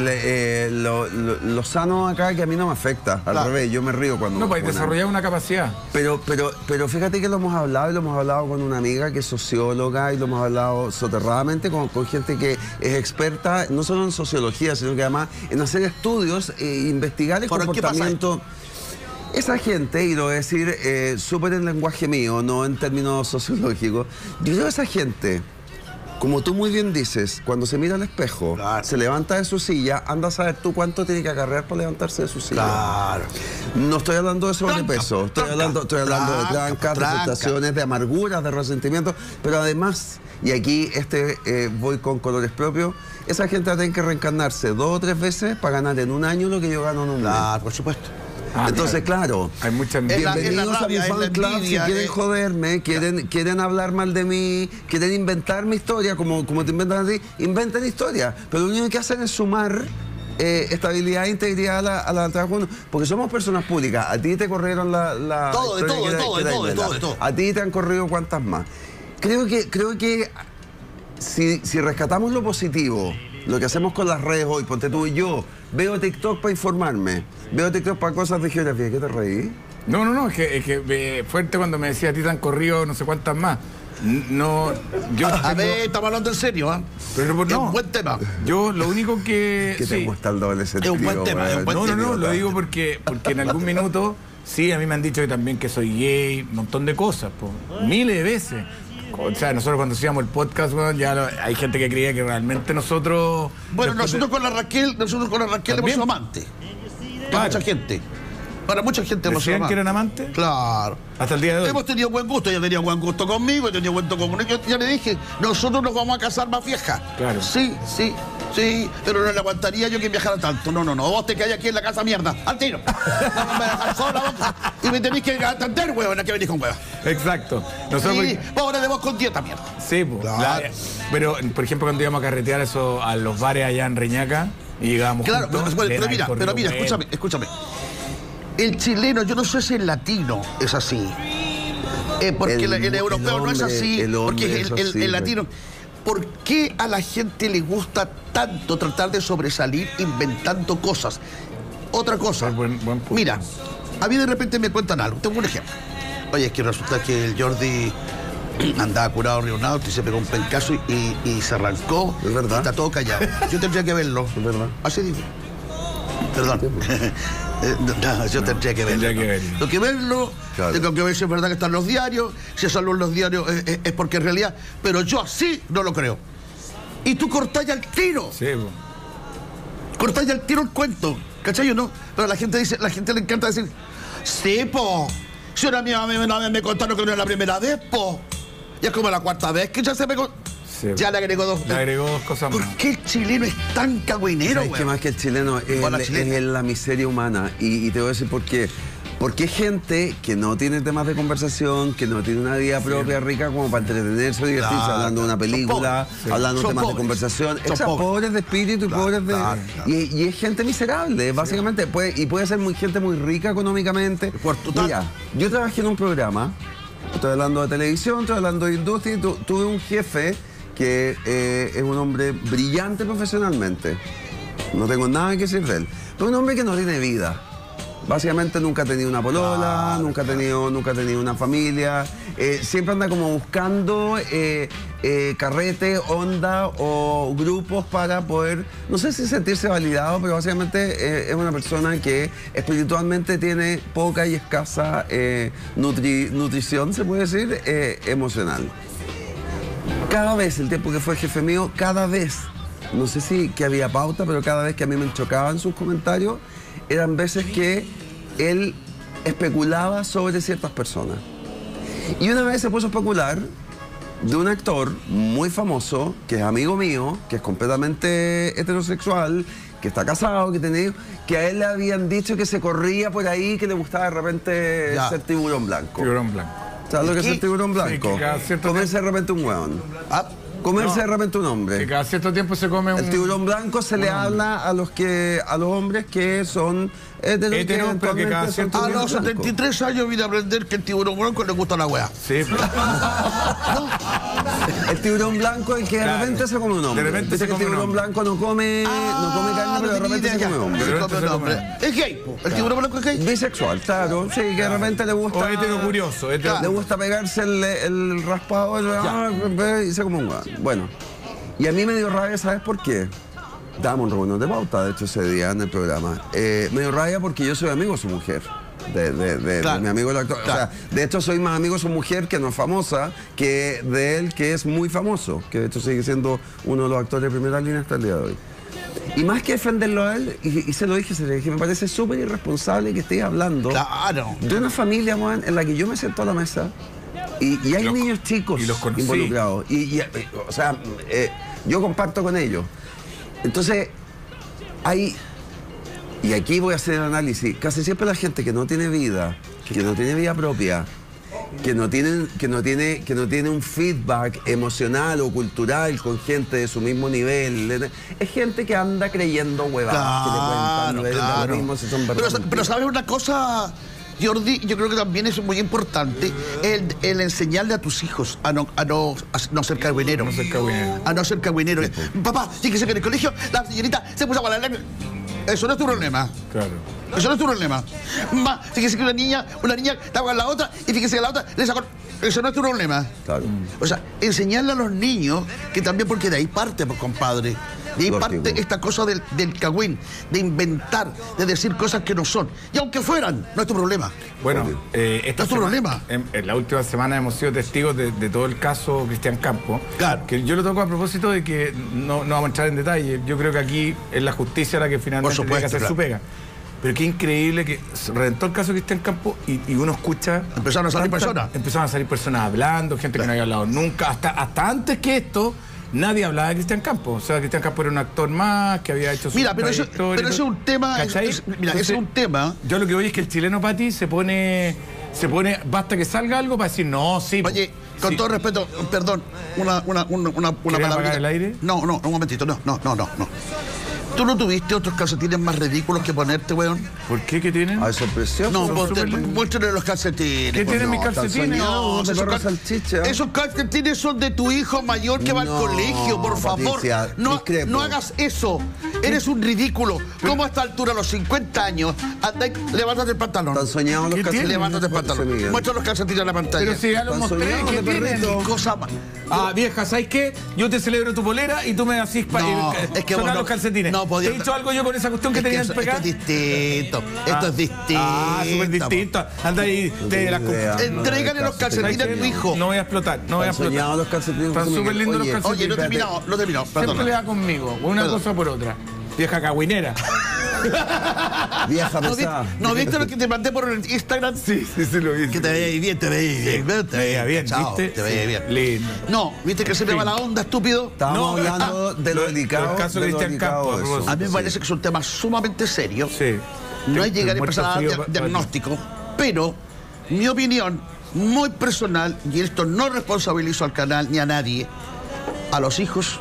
lo sano acá que a mí no me afecta, al Claro. revés, yo me río cuando No, me para funan. desarrollar una capacidad. Pero fíjate que lo hemos hablado y lo hemos hablado con una amiga que es socióloga y lo hemos hablado soterradamente con gente que es experta no solo en sociología, sino que además en hacer estudios e investigar el ¿Pero qué pasa comportamiento. Esa gente, y lo voy a decir súper en lenguaje mío, no en términos sociológicos, yo creo que esa gente, como tú muy bien dices, cuando se mira al espejo, Claro. se levanta de su silla, anda a saber tú cuánto tiene que acarrear para levantarse de su silla. Claro. No estoy hablando de sobrepeso, estoy hablando de trancas, de tranca. frustraciones, de amarguras, de resentimiento, pero además, y aquí voy con colores propios, esa gente va a tener que reencarnarse 2 o 3 veces para ganar en un año lo que yo gano en un mes. Claro, por supuesto. Entonces, claro, Hay mucha Es la bienvenidos rabia, a mi es la fan club. Si envidia, quieren joderme, quieren hablar mal de mí, quieren inventar mi historia, como te inventan a ti, inventen historia. Pero lo único que hacen es sumar estabilidad e integridad a la trabajo, porque somos personas públicas. A ti te corrieron la Todo, de historia todo, que de era- todo, que era de todo, de Isabela. todo, de todo. A ti te han corrido cuántas más. Creo que si rescatamos lo positivo, lo que hacemos con las redes hoy, ponte tú y yo, veo TikTok para informarme, veo TikTok para cosas de geografía. ¿Qué te reí? No, es que fuerte cuando me decía a ti te han corrido no sé cuántas más. No, yo A ver, estamos hablando en serio, ¿ah? Pero Es no, un buen tema. yo lo único que... Que te sí. gusta el doble sentido. Es un buen tema, es un buen No, tema. lo digo porque en algún minuto, sí, a mí me han dicho que también que soy gay, un montón de cosas, po, miles de veces. O sea, nosotros cuando hacíamos el podcast, bueno, hay gente que creía que realmente nosotros... Bueno, después nosotros con la Raquel hemos ¿También? sido amantes. Claro. Mucha gente. Para mucha gente hemos sido ¿Decían que amantes. eran amantes? Claro. Hasta el día de hoy. Hemos tenido buen gusto, ella tenía buen gusto conmigo, yo tenía buen gusto con ella. Yo ya le dije, nosotros nos vamos a casar más vieja. Claro. Sí, pero no le aguantaría yo que viajara tanto. No, vos te callas aquí en la casa mierda, al tiro. No me dejar sola vos. Y me tenéis que atender, huevona, que venís con hueva. Exacto. Nosotros... Sí, pobre de vos con dieta, mierda. Sí, pues. Claro. Pero, por ejemplo, cuando íbamos a carretear eso a los bares allá en Reñaca y llegábamos Claro, juntos, pero mira, escúchame. El chileno, yo no sé si el latino es así. Porque el europeo no es así. Porque el latino. ¿Por qué a la gente le gusta tanto tratar de sobresalir inventando cosas? Otra cosa. Buen punto. Mira, a mí de repente me cuentan algo. Tengo un ejemplo. Oye, es que resulta que el Jordi andaba curado Río Nauta y se pegó un pencazo y se arrancó. Es verdad. Y está todo callado. Yo tendría que verlo. Es verdad. Así digo. Perdón. No, yo tendría que verlo. Tengo que verlo, Claro. tengo que ver si es verdad que están los diarios, si salen los diarios es porque en realidad, pero yo así no lo creo. Y tú cortás ya el tiro, Sí, pues. cortás ya el tiro el cuento, ¿cachai o no? Pero la gente le encanta decir, sí, po, si una mía me contaron que no era la primera vez, po. Ya es como la cuarta vez que ya se me... Sí. Ya le agregó dos. Le agregó dos cosas ¿Por más. qué el chileno es tan cagüinero, ¿Sabes güey? qué más que el chileno? Hola, chileno. Es la miseria humana. Y te voy a decir por qué. Porque hay gente que no tiene temas de conversación, que no tiene una vida propia rica como para entretenerse o divertirse, Claro. hablando de una película, Son pobres. hablando de Son temas pobres. de conversación. Son Hechas pobres de espíritu y Claro, pobres de... claro. Y es gente miserable, básicamente. Puede ser gente muy rica económicamente. Mira, yo trabajé en un programa, estoy hablando de televisión, estoy hablando de industria, y tuve un jefe que es un hombre brillante profesionalmente. No tengo nada que decir de él. Pero un hombre que no tiene vida. Básicamente nunca ha tenido una polola, nunca ha tenido una familia. Siempre anda como buscando carrete, onda o grupos para poder, no sé si sentirse validado, pero básicamente es una persona que espiritualmente tiene poca y escasa nutrición, se puede decir, emocional. Cada vez, el tiempo que fue jefe mío, cada vez, no sé si que había pauta, pero cada vez que a mí me chocaban sus comentarios, eran veces que él especulaba sobre ciertas personas. Y una vez se puso a especular de un actor muy famoso, que es amigo mío, que es completamente heterosexual, que está casado, que tiene hijos, que a él le habían dicho que se corría por ahí, que le gustaba de repente Ya. ser tiburón blanco. Tiburón blanco. ¿Sabes lo que es ¿Qué? el tiburón Sí, blanco? que cada cierto Comerse de repente un hueón. Ah, Comerse de repente un hombre. Que cada cierto tiempo se come un... El tiburón blanco se le habla a los hombres que son heteros, Heteros, pero que cada cierto a los blancos. 73 años vine a aprender que el tiburón blanco le gusta la wea. Sí, pues. El tiburón blanco es que de Claro. repente se come un hombre. De repente Dice se que el come un tiburón hombre. blanco no come carne, pero de repente se come hombre. De repente se come. Es gay, po. El tiburón blanco es gay. Bisexual, claro. Sí, que de repente le gusta... O hetero curioso. Le gusta pegarse el raspado y se come un hueón. Bueno, y a mí me dio rabia, ¿sabes por qué? Dábamos reunión de pauta, de hecho, ese día en el programa. Me dio rabia porque yo soy amigo de su mujer. De Claro. mi amigo el actor. Claro. O sea, de hecho, soy más amigo de su mujer, que no es famosa, que de él, que es muy famoso. Que de hecho sigue siendo uno de los actores de primera línea hasta el día de hoy. Y más que defenderlo a él, y se lo dije, me parece súper irresponsable que estés hablando Claro. de una familia, man, en la que yo me siento a la mesa y hay niños chicos y los conocí. involucrados. O sea, yo comparto con ellos. Entonces, y aquí voy a hacer el análisis, casi siempre la gente que no tiene vida, que no tiene vida propia, que no tiene un feedback emocional o cultural con gente de su mismo nivel, es gente que anda creyendo huevadas que le cuentan, da lo mismo si son verdad o Pero mentira. ¿sabes una cosa, Jordi? Yo creo que también es muy importante el enseñarle a tus hijos a no ser cagüinero. No ser cagüinero. A no ser cagüinero. Papá, fíjese que en el colegio la señorita se puso a bailar. Eso no es tu problema. Claro. Eso no es tu problema. Mamá, fíjese que una niña estaba con la otra y fíjese que la otra le sacó... Eso no es tu problema. Claro. O sea, enseñarle a los niños que también, porque de ahí parte, pues, compadre. De ahí Lógico. parte esta cosa del cagüín, de inventar, de decir cosas que no son. Y aunque fueran, no es tu problema. Bueno, esta No es tu problema. En la última semana hemos sido testigos de todo el caso Cristian Campos. Claro. Que yo lo toco a propósito de que no vamos a entrar en detalle. Yo creo que aquí es la justicia la que finalmente Por tiene que supuesto, hacer su pega. Pero qué increíble que reventó el caso de Cristian Campos y uno escucha... Empezaron a salir personas. Empezaron a salir personas hablando, gente que no había hablado nunca. Hasta antes que esto, nadie hablaba de Cristian Campos. O sea, Cristian Campos era un actor más que había hecho su Mira, pero eso es un tema... ¿Cachai? Mira, ese es un tema... Yo lo que voy es que el chileno, Pati, se pone, basta que salga algo para decir, no, sí. Oye, con sí. todo respeto, perdón, una ¿Querés apagar el aire? No, un momentito, no. ¿Tú no tuviste otros calcetines más ridículos que ponerte, weón? ¿Por qué? ¿Qué tienen? Ah, eso es precioso. No, son súper lindos. muéstrale los calcetines. ¿Qué tienen mis no, tan calcetines? soñado. No, de esos, perro salchicha. esos calcetines son de tu hijo mayor que va al No, colegio, por favor. Patricia, discrepo. No hagas eso. Eres un ridículo. ¿Cómo a esta altura, a los 50 años, andáis, levántate el pantalón? Tan soñados los ¿Qué calcetines. Levántate el José pantalón. Miguel. Muestra los calcetines en la pantalla. Pero si ya lo Tan mostré, soñado ¿qué de tienen? perrito. Cosa más. Ah, vieja, ¿sabes qué? Yo te celebro tu polera y tú me decís No, es que vos no- los calcetines. no podía- ¿Te he dicho algo yo con esa cuestión que Es que tenían esto pegada? es distinto. Esto es distinto. Ah, súper distinto. Anda ahí, te las idea. Entrégale los calcetines a tu hijo. No voy a explotar, no voy a Tan soñados explotar. los calcetines. Están José súper Miguel. lindos los Oye, calcetines. Oye, no he terminado, Siempre le perdona. da conmigo, una Perdón. cosa por otra. Vieja cagüinera. Vieja ¿No, pesada. ¿No viste lo que te mandé por Instagram? Sí, lo vi. Que te veía bien, te veía bien. Te veía bien, Chao, ¿viste? te veía bien. Lindo. No, ¿viste que se me va la onda, estúpido? Estábamos hablando de lo delicado. el caso de de lo Cristian delicado Campos, de a eso. propósito. A mí me parece que es un tema sumamente serio. Sí. No es llegar a Muerto empezar a frío, dar diagnóstico, pero mi opinión muy personal, y esto no responsabilizo al canal ni a nadie, a los hijos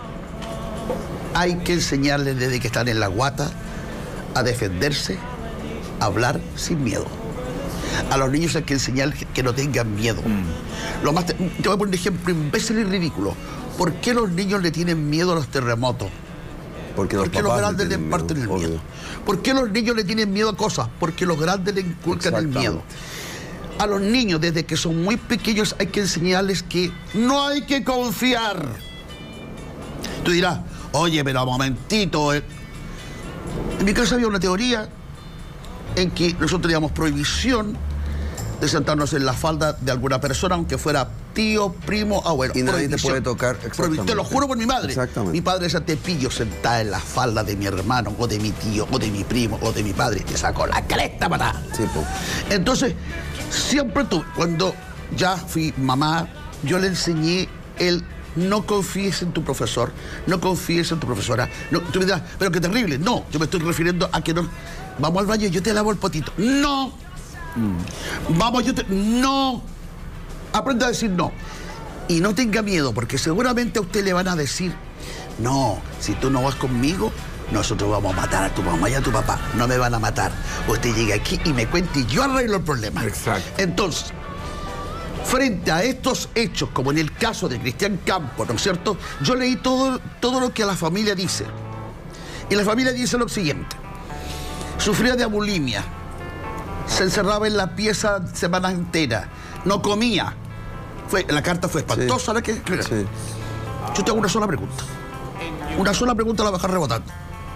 hay que enseñarles desde que están en la guata a defenderse, a hablar sin miedo. A los niños hay que enseñarles que no tengan miedo. Te voy a poner un ejemplo imbécil y ridículo. ¿Por qué los niños le tienen miedo a los terremotos? Porque Porque los papás grandes le tienen imparten el obvio. miedo. ¿Por qué los niños le tienen miedo a cosas? Porque los grandes le inculcan el miedo. A los niños, desde que son muy pequeños, hay que enseñarles que no hay que confiar. Tú dirás, oye, pero un momentito. En mi casa había una teoría en que nosotros teníamos prohibición de sentarnos en la falda de alguna persona, aunque fuera tío, primo, abuelo. Y nadie te Prohibición. puede tocar, exactamente. Te lo juro por mi madre. Exactamente. Mi padre decía, te pillo sentada en la falda de mi hermano, o de mi tío, o de mi primo, o de mi padre. Te saco la cresta, patá. Sí, po. Entonces, siempre tú, cuando ya fui mamá, yo le enseñé el no confíes en tu profesor, no confíes en tu profesora. No, tú me dirás, pero qué terrible. No, yo me estoy refiriendo a que no. Vamos al baño, yo te lavo el potito. No. Vamos, no. Aprenda a decir no. Y no tenga miedo, porque seguramente a usted le van a decir, no, si tú no vas conmigo, nosotros vamos a matar a tu mamá y a tu papá. No me van a matar. Usted llega aquí y me cuente y yo arreglo el problema. Exacto. Entonces, frente a estos hechos, como en el caso de Cristian Campos, ¿no es cierto? Yo leí todo lo que la familia dice. Y la familia dice lo siguiente. Sufría de bulimia. Se encerraba en la pieza semanas enteras. No comía. La carta fue espantosa. ¿La que? Sí. Yo te hago una sola pregunta. Una sola pregunta la vas a dejar rebotando.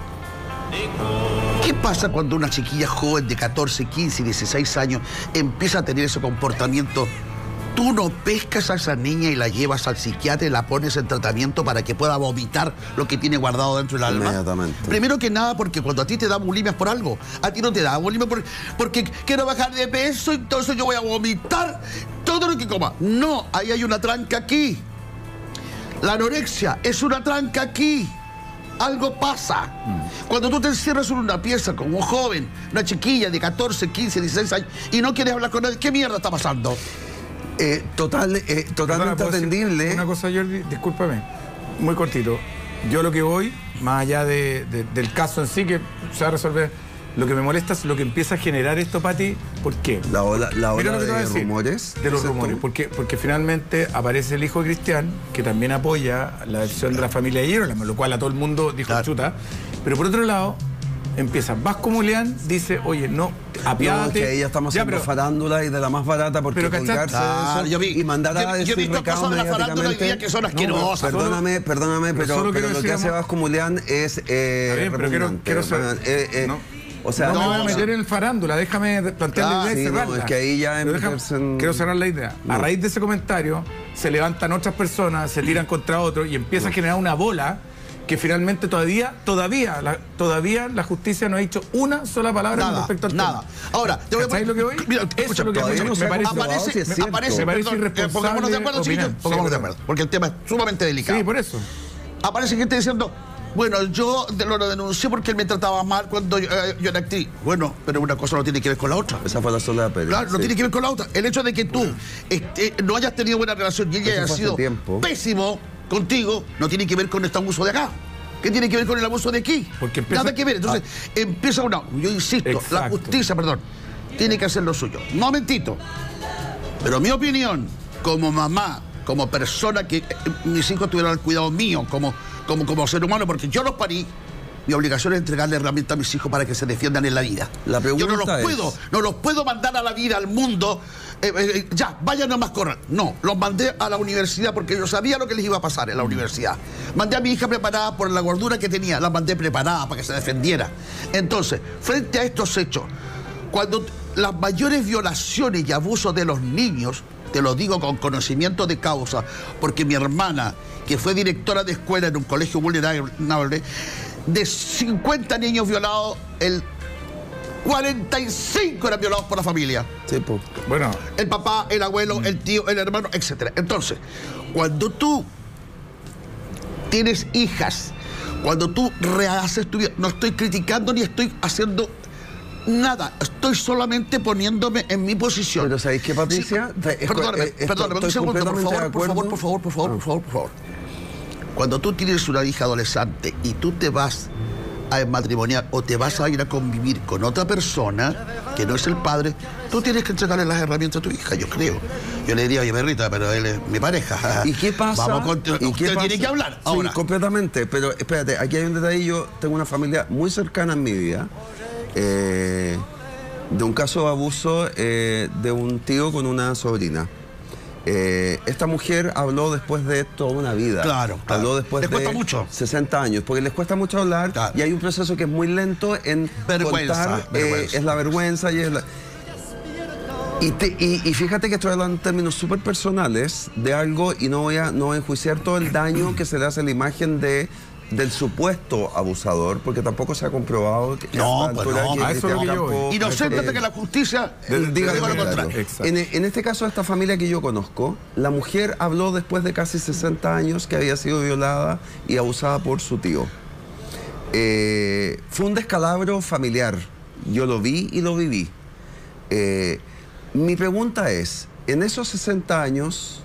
¿Qué pasa cuando una chiquilla joven de 14, 15, 16 años empieza a tener ese comportamiento? Tú no pescas a esa niña y la llevas al psiquiatra y la pones en tratamiento para que pueda vomitar lo que tiene guardado dentro del alma. Inmediatamente. Primero que nada, porque cuando a ti te da bulimia es por algo. A ti no te da bulimia porque quiero bajar de peso, entonces yo voy a vomitar todo lo que coma. No, ahí hay una tranca aquí. La anorexia es una tranca aquí. Algo pasa. Cuando tú te encierras en una pieza con un joven, una chiquilla de 14, 15, 16 años y no quieres hablar con nadie, ¿qué mierda está pasando? Totalmente Perdona, ¿puedo decir atendible. Una cosa, Jordi, discúlpame, muy cortito. Yo lo que voy, más allá del caso en sí, que se va a resolver, lo que me molesta es lo que empieza a generar esto, Pati. ¿Por qué? La ola Mira lo que te voy a de decir, rumores. de los ¿cierto? rumores. Porque finalmente aparece el hijo de Cristian, que también apoya la versión de la familia de Girolamo, lo cual a todo el mundo dijo Claro. chuta. Pero por otro lado, empiezan. Vasco Muleán dice, oye, no, No, apiádate. es que ahí ya estamos Ya, haciendo pero- farándula y de la más barata porque Pero, ¿cachaste? colgarse de Claro, eso yo vi- y mandar a yo he decir visto recado cosas de la farándula hoy día mediáticamente. que son asquerosas. Perdóname, pero solo pero quiero lo que decir, hace amor- Vasco Muleán es bien, pero quiero saber- no. o sea, no me voy a no, meter en farándula, déjame plantear la idea y sí, no, cerrarla. es que ahí ya Pero meterse en- quiero cerrar la idea. A No. raíz de ese comentario, se levantan otras personas, se tiran contra otros y empieza a generar una bola que finalmente todavía la justicia no ha dicho una sola palabra con Nada, respecto al nada. tema. Ahora, te voy a ¿Sabes lo que voy? Mira, Eso escucha, es lo que todavía no me se ha parece. comprobado si es cierto. aparece, Me parece perdón, irresponsable pongámonos de acuerdo, opinar. chiquillos, pongámonos de acuerdo, porque el tema es sumamente delicado. Sí, por eso. Aparece gente diciendo, bueno, yo lo denuncié porque él me trataba mal cuando yo era actriz. Bueno, pero una cosa no tiene que ver con la otra. esa fue la sola Pérez. Claro, no sí. tiene que ver con la otra. El hecho de que tú no hayas tenido buena relación y ella Eso haya fue hace sido tiempo. pésimo contigo, no tiene que ver con este abuso de acá. ¿Qué tiene que ver con el abuso de aquí? Porque empieza- Nada que ver. Entonces, empieza una... Yo insisto, la Exacto. justicia, perdón, tiene que hacer lo suyo. Momentito. Pero mi opinión, como mamá, como persona que mis hijos tuvieron el cuidado mío, como ser humano, porque yo los parí, mi obligación es entregarle herramientas a mis hijos para que se defiendan en la vida. La pregunta yo es- no los puedo mandar a la vida, al mundo, ya, vayan nomás, corran. No, los mandé a la universidad porque yo sabía lo que les iba a pasar en la universidad. Mandé a mi hija preparada por la gordura que tenía, la mandé preparada para que se defendiera. Entonces, frente a estos hechos, cuando las mayores violaciones y abusos de los niños, te lo digo con conocimiento de causa, porque mi hermana, que fue directora de escuela en un colegio vulnerable, de 50 niños violados, el 45 eran violados por la familia. Sí, po. Bueno, El papá, el abuelo, el tío, el hermano, etc. Entonces, cuando tú tienes hijas, cuando tú rehaces tu vida, no estoy criticando ni estoy haciendo nada, estoy solamente poniéndome en mi posición. Pero ¿sabéis qué, Patricia? Sí, perdóname, perdóname, un segundo, por favor, por favor. Cuando tú tienes una hija adolescente y tú te vas a matrimoniar o te vas a ir a convivir con otra persona que no es el padre, tú tienes que entregarle las herramientas a tu hija, yo creo. Yo le diría, oye, perrita, pero él es mi pareja. ¿Y qué pasa? Vamos con... ¿Y qué Usted pasa? tiene que hablar. Ahora, Sí, completamente. Pero espérate, aquí hay un detalle. Yo tengo una familia muy cercana en mi vida. De un caso de abuso de un tío con una sobrina. Esta mujer habló después de toda una vida. Claro. Habló después Les de cuesta mucho. 60 años, porque les cuesta mucho hablar. Claro. Y hay un proceso que es muy lento en Vergüenza, contar. vergüenza. Es la vergüenza y es la... Y fíjate que estoy hablando en términos súper personales de algo y no voy a enjuiciar todo el daño que se le hace a la imagen del supuesto abusador, porque tampoco se ha comprobado que No, a esta pues altura no, que a eso es lo que Cristian yo voy. Campo, inocente hasta que la justicia diga diga lo lo contrario. contrario. Exacto. En este caso, esta familia que yo conozco, la mujer habló después de casi 60 años que había sido violada y abusada por su tío. Fue un descalabro familiar. Yo lo vi y lo viví. Mi pregunta es, en esos 60 años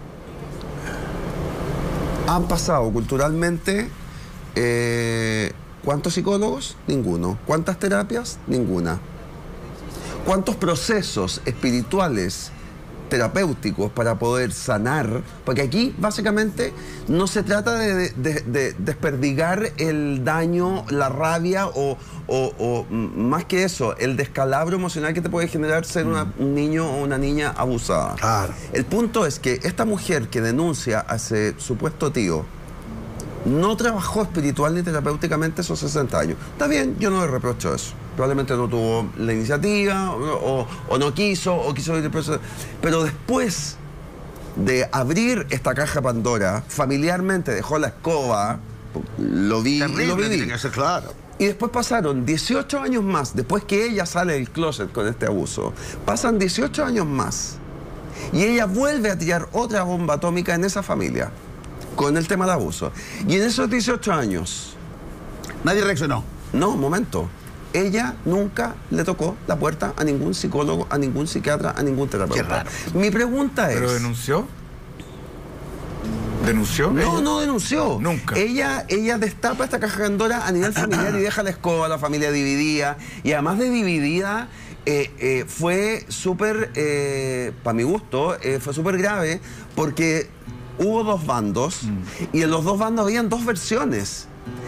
han pasado culturalmente ¿cuántos psicólogos? Ninguno. ¿Cuántas terapias? Ninguna. ¿Cuántos procesos espirituales, terapéuticos para poder sanar? Porque aquí básicamente no se trata de desperdigar el daño, la rabia o más que eso, el descalabro emocional que te puede generar ser un niño o una niña abusada. Claro. El punto es que esta mujer que denuncia a ese supuesto tío no trabajó espiritual ni terapéuticamente esos 60 años. Está bien, yo no le reprocho eso. Probablemente no tuvo la iniciativa o no quiso, o quiso vivir el proceso. Pero después de abrir esta caja Pandora, familiarmente dejó la escoba, lo vi, Terrible, lo viví. tiene que ser claro. Y después pasaron 18 años más, después que ella sale del closet con este abuso, pasan 18 años más. Y ella vuelve a tirar otra bomba atómica en esa familia, con el tema del abuso. Y en esos 18 años, Nadie reaccionó. no, un momento, ella nunca le tocó la puerta a ningún psicólogo, a ningún psiquiatra, a ningún terapeuta. Qué raro. Mi pregunta es... ¿pero denunció? ¿Denunció? No, ella? no denunció. Nunca. Ella destapa esta caja de Pandora a nivel familiar y deja la escoba, la familia dividida. Y además de dividida, fue súper, para mi gusto, fue súper grave porque hubo dos bandos y en los dos bandos habían dos versiones.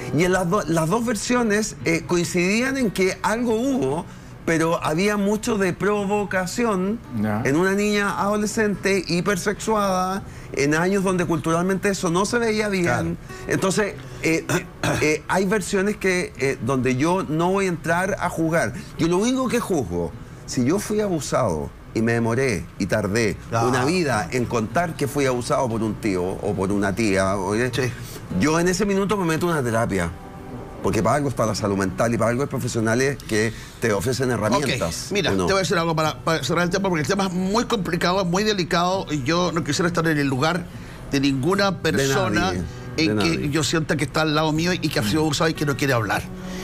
Y en las dos versiones coincidían en que algo hubo, pero había mucho de provocación en una niña adolescente hipersexuada, en años donde culturalmente eso no se veía bien. Claro. Entonces, hay versiones donde yo no voy a entrar a juzgar. Yo lo único que juzgo, si yo fui abusado y me demoré y tardé una vida en contar que fui abusado por un tío o por una tía, yo en ese minuto me meto en una terapia. Porque para algo está la salud mental y para algo hay profesionales que te ofrecen herramientas. Mira, te voy a decir algo para cerrar el tema, porque el tema es muy complicado, es muy delicado, y yo no quisiera estar en el lugar de ninguna persona en que yo sienta que está al lado mío y que ha sido abusado y que no quiere hablar.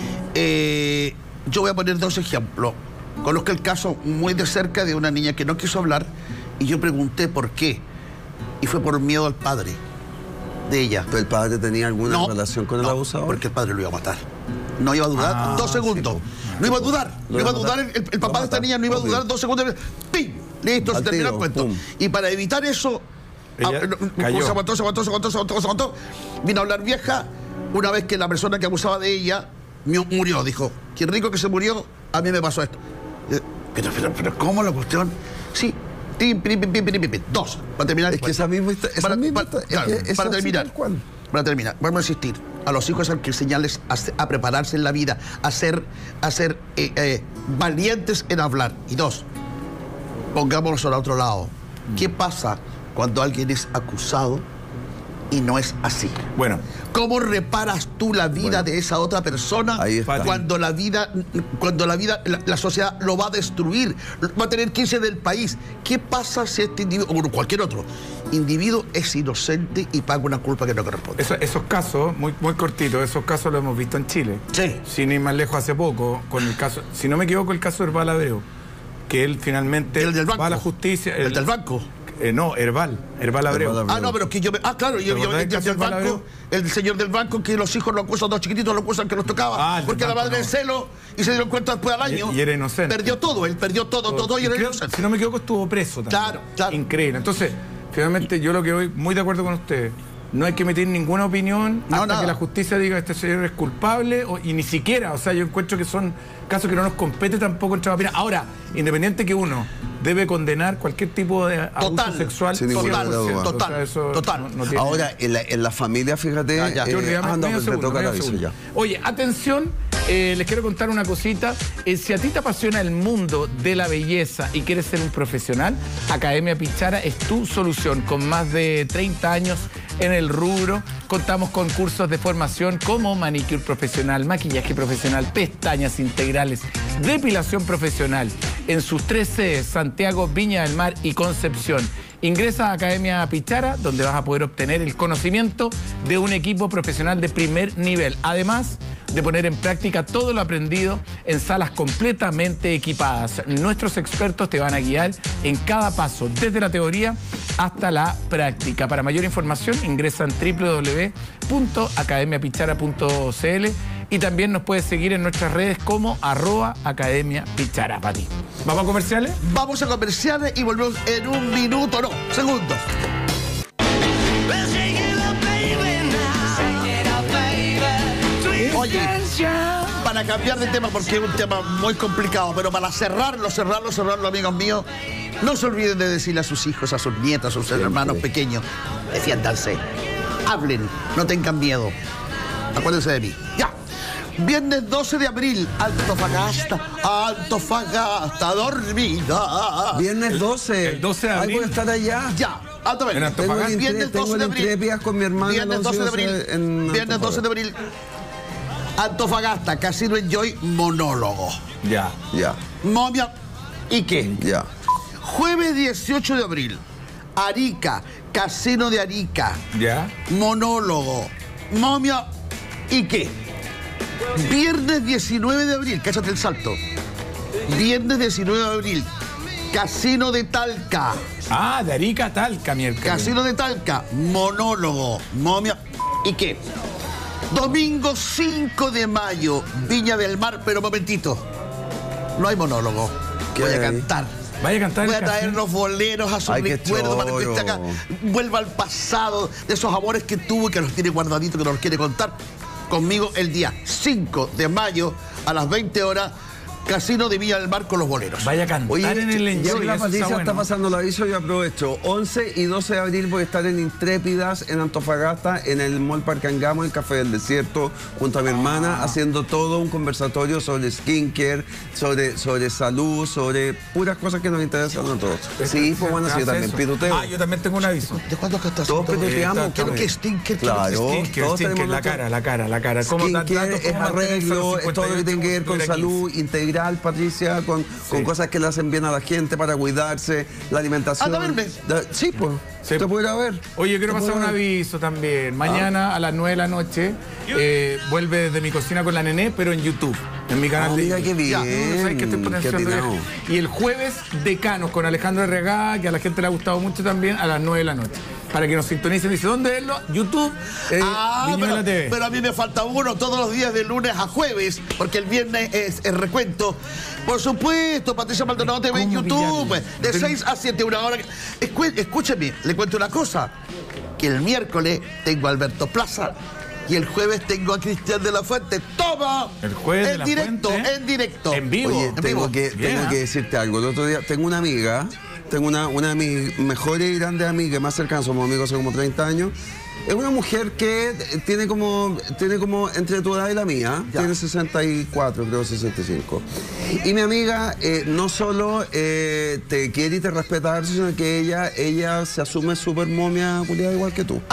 Yo voy a poner 2 ejemplos. Conozco el caso muy de cerca de una niña que no quiso hablar y yo pregunté por qué. Y fue por miedo al padre de ella. ¿Pero el padre tenía alguna relación con el abusador? Porque el padre lo iba a matar. No iba a dudar 2 segundos. No iba a dudar. No iba a dudar. El papá de esta niña no iba a dudar 2 segundos. ¡Pim! Listo, se terminó el cuento. Y para evitar eso, se aguantó. Vino a hablar vieja una vez que la persona que abusaba de ella murió. Dijo, qué rico que se murió, a mí me pasó esto. Pero ¿cómo la cuestión? Sí. 2, para terminar. Es que esa misma para terminar, vamos a insistir. A los hijos hay que enseñarles a prepararse en la vida, a ser valientes en hablar. Y 2, pongámonos al otro lado. ¿Qué pasa cuando alguien es acusado y no es así? Bueno. ¿Cómo reparas tú la vida de esa otra persona cuando la sociedad lo va a destruir? Va a tener que irse del país. ¿Qué pasa si este individuo, o cualquier otro individuo, es inocente y paga una culpa que no corresponde? Esos casos, muy cortitos, esos casos los hemos visto en Chile. Sí. Sin ir más lejos, hace poco, con el caso, si no me equivoco, el caso de Herbal Abreu, que él finalmente va a la justicia. ¿El del banco? No, Herbal Abreu. No, pero que yo... claro, el señor del banco, que los hijos lo acusan, 2 chiquititos lo acusan que los tocaba, porque la madre en celo, y se dieron cuenta después al año. Y era inocente. Perdió todo y era inocente. Si no me equivoco, estuvo preso también. Claro. Increíble. Entonces, finalmente, yo lo que voy muy de acuerdo con ustedes. No hay que emitir ninguna opinión hasta que la justicia diga este señor es culpable, y ni siquiera, o sea, yo encuentro que son casos que no nos compete tampoco entrar a opinar. Ahora, independiente que uno debe condenar cualquier tipo de abuso sexual. Total. No ahora, en la familia, fíjate... me toca la aviso ya. Oye, atención, les quiero contar una cosita. Si a ti te apasiona el mundo de la belleza y quieres ser un profesional, Academia Pichara es tu solución. Con más de 30 años en el rubro, contamos con cursos de formación como manicure profesional, maquillaje profesional, pestañas integrales, depilación profesional, en sus 3 sedes, Santiago, Viña del Mar y Concepción. Ingresa a Academia Pichara, donde vas a poder obtener el conocimiento de un equipo profesional de primer nivel. Además de poner en práctica todo lo aprendido en salas completamente equipadas. Nuestros expertos te van a guiar en cada paso, desde la teoría hasta la práctica. Para mayor información, ingresa en www.academiapichara.cl y también nos puedes seguir en nuestras redes como @academiapichara. Pati, ¿vamos a comerciales? Vamos a comerciales y volvemos en 1 minuto, no, segundos. Oye, para cambiar de tema, porque es un tema muy complicado, pero para cerrarlo, amigos míos, no se olviden de decirle a sus hijos, a sus nietas, a sus hermanos pequeños, defiéndanse, hablen, no tengan miedo. Acuérdense de mí. Ya. Viernes 12 de abril, Antofagasta dormida. Viernes 12. El 12 de abril. ¿Hay que estar allá? Ya. En Antofagasta. Viernes 12 de abril. Con mi hermana. Viernes 12 de abril. Viernes 12 de abril. Antofagasta, Casino Enjoy, monólogo. Ya. Momia, ¿y qué? Ya. Jueves 18 de abril, Arica, Casino de Arica. Ya. Monólogo. Momia, ¿y qué? Viernes 19 de abril, cáchate el salto. Viernes 19 de abril, Casino de Talca. De Arica a Talca, miércoles. Casino de Talca, monólogo. Momia, ¿y qué? Domingo 5 de mayo, Viña del Mar, pero momentito. No hay monólogo. Voy a cantar. Vaya a cantar. Voy a traer los boleros a su recuerdo para que usted acá vuelva al pasado de esos amores que tuvo y que los tiene guardaditos, que nos los quiere contar. conmigo el día 5 de mayo a las 20 horas. Casino de Villa del Mar con los boleros. Vaya a cantar Oye, en el ya Enjoy. que la eso Patricia bueno. está pasando el aviso, yo aprovecho. 11 y 12 de abril voy a estar en Intrépidas, en Antofagasta, en el Mall Parque Angamo, en Café del Desierto, junto a mi hermana, haciendo todo un conversatorio sobre skincare, sobre salud, sobre puras cosas que nos interesan a todos. Sí, pues bueno, sí, yo también pituteo. Yo también tengo un aviso. ¿De cuándo que estás? Todos pituteamos. ¿Qué es lo que es stinker? Claro. Skincare, todos tenemos la cara. ¿Cómo Skincare es arreglo, es todo lo que tiene que ver con salud integral, Patricia, con cosas que le hacen bien a la gente para cuidarse, la alimentación. Anda a verme. Sí, pues. Sí. Te puedo ir a ver. Oye, quiero Te pasar puedo un ver. aviso también. Mañana a las 9 de la noche vuelve desde mi cocina con la nené, pero en YouTube, en mi canal de Mira YouTube. qué bien. ¿Sabes que estoy potenciando Qué atinado. viaje? Y el jueves, Decanos con Alejandro Regá, que a la gente le ha gustado mucho también, a las 9 de la noche. Para que nos sintonicen. Dice, ¿dónde verlo? YouTube, Viñuela TV. pero a mí me falta uno todos los días de lunes a jueves, porque el viernes es el recuento. Por supuesto, Patricia Maldonado TV en ¿Cómo YouTube, pillarlo? de 6 a 7, una hora. Escúcheme, le cuento una cosa, que el miércoles tengo a Alberto Plaza y el jueves tengo a Cristian de la Fuente. ¡Toma! El jueves de en la directo, Fuente. en directo. En vivo. Oye, En tengo vivo. que Bien, que decirte algo. El otro día tengo una amiga, una de mis mejores y grandes amigas, más cercanas, somos amigos hace como 30 años. Es una mujer que tiene como entre tu edad y la mía, tiene 64, creo 65. Y mi amiga no solo te quiere y te respeta, sino que ella se asume súper momia culiada igual que tú.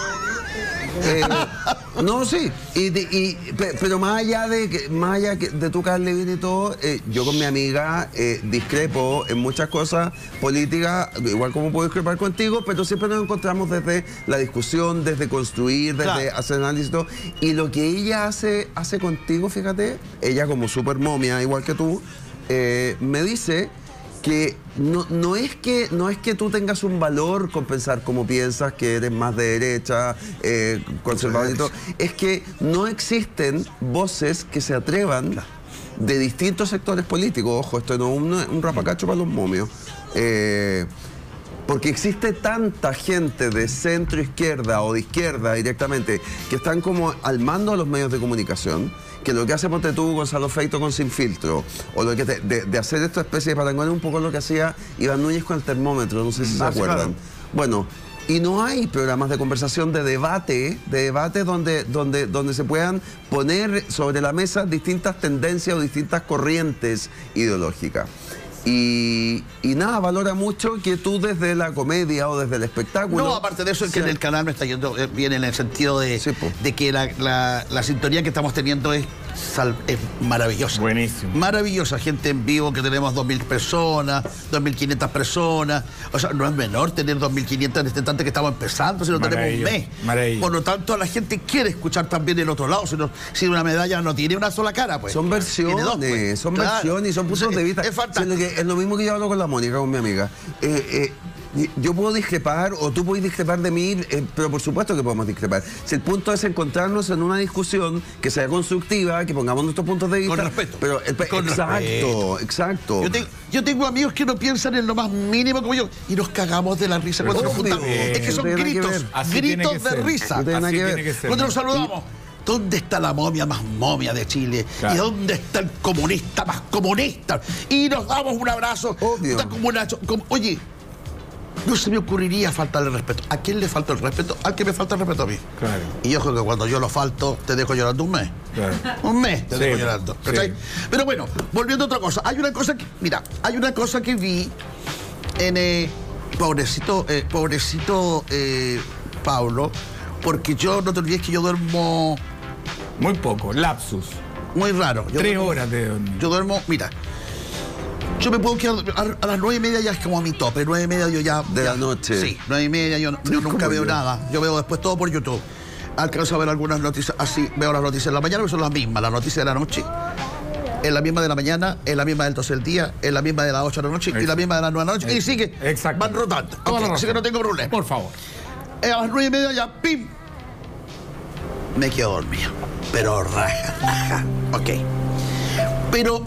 No, sí. Pero más allá de tu caerle bien y todo, yo con mi amiga discrepo en muchas cosas políticas, igual como puedo discrepar contigo, pero siempre nos encontramos desde la discusión, desde construir, desde hacer análisis y todo. Y lo que ella hace contigo, fíjate, ella como súper momia, igual que tú, me dice que no es que tú tengas un valor con pensar como piensas, que eres más de derecha, conservador y todo. Es que no existen voces que se atrevan de distintos sectores políticos. Ojo, esto no es un rapacacho para los momios. Porque existe tanta gente de centro izquierda o de izquierda directamente que están como al mando de los medios de comunicación, que lo que hace ponte tú, Gonzalo Feito con Sin Filtro, o lo que de hacer esta especie de parangón es un poco lo que hacía Iván Núñez con el termómetro, no sé si se acuerdan. Claro. Bueno, y no hay programas de conversación, de debate donde se puedan poner sobre la mesa distintas tendencias o distintas corrientes ideológicas. Y nada, valora mucho que tú desde la comedia o desde el espectáculo... No, aparte de eso, es que en el canal me está yendo bien en el sentido de que la sintonía que estamos teniendo es maravillosa. Buenísimo. Maravillosa. Gente en vivo, que tenemos 2.000 personas, 2.500 personas. O sea, no es menor tener 2.500 en este instante que estamos empezando, si no tenemos un mes. Por lo tanto, la gente quiere escuchar también el otro lado. Si una medalla no tiene una sola cara, pues. Son versiones, tiene dos, pues. Son versiones y son puntos de vista. Es fantástico. Es lo mismo que yo hablo con la Mónica, con mi amiga. Yo puedo discrepar o tú puedes discrepar de mí, pero por supuesto que podemos discrepar. Si el punto es encontrarnos en una discusión que sea constructiva, que pongamos nuestros puntos de vista. Con respeto. Pero exacto. Yo tengo amigos que no piensan en lo más mínimo como yo y nos cagamos de la risa cuando nos juntamos. Es que son gritos de risa. Así tiene que ser. Cuando nos saludamos. ¿Dónde está la momia más momia de Chile? Claro. ¿Y dónde está el comunista más comunista? Y nos damos un abrazo. Obvio. Oye, no se me ocurriría faltarle el respeto. ¿A quién le falta el respeto? Al que me falta el respeto a mí. Claro. Y yo creo que cuando yo lo falto, te dejo llorando un mes. Claro. Un mes te dejo llorando. ¿Cachai? Sí. Pero bueno, volviendo a otra cosa. Hay una cosa que vi en pobrecito Pablo, porque yo no te olvides que yo duermo muy poco, lapsus. Muy raro. 3 horas de dormir. Yo duermo, mira. Yo me puedo quedar a las 9:30, ya es como a mi tope. 9:30 yo ya... De la noche. Sí, 9:30 yo nunca veo nada. Yo veo después todo por YouTube. Alcanzo a ver algunas noticias, así veo las noticias de la mañana, que son las mismas. Las noticias de la noche, es la misma de la mañana, es la misma del 12 del día, es la misma de las 8 de la noche y la misma de las 9 de la noche. Y sigue, van rotando. Así que no tengo problema. Por favor. A las 9:30 ya, ¡pim! Me quedo dormido. Pero raja. Ok. Pero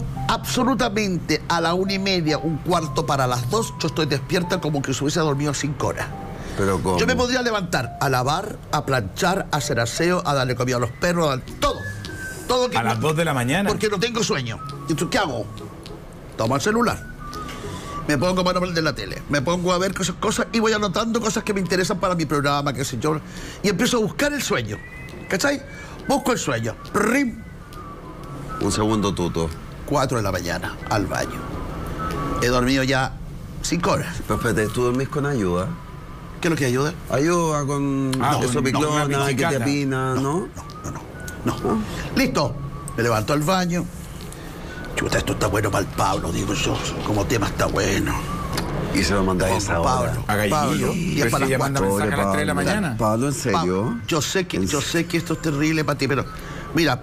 absolutamente a la 1:30, 1:15 para las 2, yo estoy despierta como que se hubiese dormido 5 horas. ¿Pero cómo? Yo me podría levantar a lavar, a planchar, a hacer aseo, a darle comida a los perros, a todo. Todo que A las 2 de la mañana. Porque no tengo sueño. Entonces, ¿qué hago? Tomo el celular. Me pongo a ver de la tele. Me pongo a ver cosas y voy anotando cosas que me interesan para mi programa, qué sé yo. Y empiezo a buscar el sueño. ¿Cachai? Busco el sueño. ¡Rim! Un segundo tuto. 4 de la mañana, al baño. He dormido ya 5 horas. Pero espérate, ¿tú dormís con ayuda? ¿Qué es lo que ayuda? Ayuda con eso piclona, una que te pichicata. apina, ¿no? No. Listo. Me levanto al baño. Chuta, esto está bueno para el Pablo, digo yo. Como tema está bueno. Y se lo mandáis a esa hora. Pablo. A Gallinillo. Y Pero es para si ella las manda 4. mensaje a las 3 de la mañana. Pablo, ¿en serio? Pablo, yo sé que esto es terrible para ti, pero mira,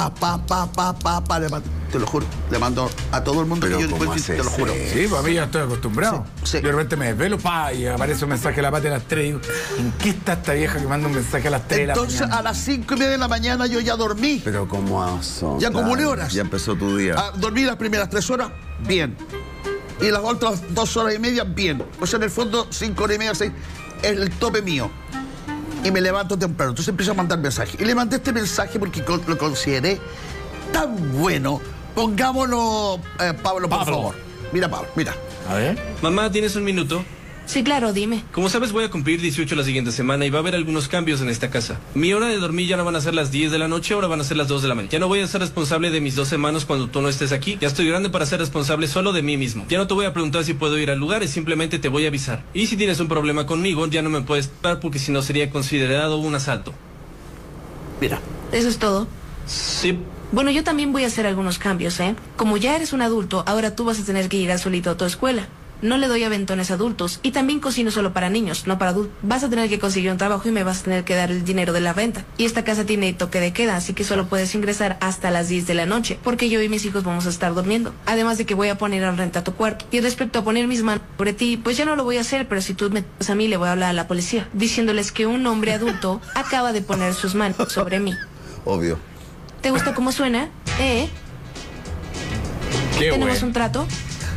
te lo juro, le mando a todo el mundo Pero que yo ¿cómo encuentre, te lo haces juro. eso? Sí, pues a mí ya estoy acostumbrado. Sí. Yo de repente me desvelo, y aparece un mensaje de la Pati a las 3 y digo, ¿en qué está esta vieja que manda un mensaje a las 3 de la Entonces, mañana? a las 5:30 de la mañana yo ya dormí. Pero ¿cómo son? Ya acumulé horas. Ya empezó tu día. Dormí las primeras 3 horas, bien. Y las otras 2 horas y media, bien. O sea, en el fondo, 5 horas y media, 6, es el tope mío. Y me levanto temprano. Entonces empiezo a mandar mensajes. Y le mandé este mensaje porque lo consideré tan bueno. Pongámoslo, Pablo, por favor. Mira, Pablo, mira. A ver. Mamá, ¿tienes un minuto? Sí, claro, dime. Como sabes, voy a cumplir 18 la siguiente semana y va a haber algunos cambios en esta casa. Mi hora de dormir ya no van a ser las 10 de la noche, ahora van a ser las 2 de la mañana. Ya no voy a ser responsable de mis 2 hermanos cuando tú no estés aquí. Ya estoy grande para ser responsable solo de mí mismo. Ya no te voy a preguntar si puedo ir al lugar, simplemente te voy a avisar. Y si tienes un problema conmigo, ya no me puedes parar porque si no sería considerado un asalto. Mira. ¿Eso es todo? Sí. Bueno, yo también voy a hacer algunos cambios, ¿eh? Como ya eres un adulto, ahora tú vas a tener que ir solito a tu escuela. No le doy aventones a adultos. Y también cocino solo para niños, no para adultos. Vas a tener que conseguir un trabajo y me vas a tener que dar el dinero de la renta. Y esta casa tiene toque de queda, así que solo puedes ingresar hasta las 10 de la noche, porque yo y mis hijos vamos a estar durmiendo. Además de que voy a poner en renta tu cuarto. Y respecto a poner mis manos sobre ti, pues ya no lo voy a hacer, pero si tú me tomas a mí, le voy a hablar a la policía, diciéndoles que un hombre adulto acaba de poner sus manos sobre mí. Obvio. ¿Te gusta cómo suena? Qué ¿Tenemos bueno. un trato?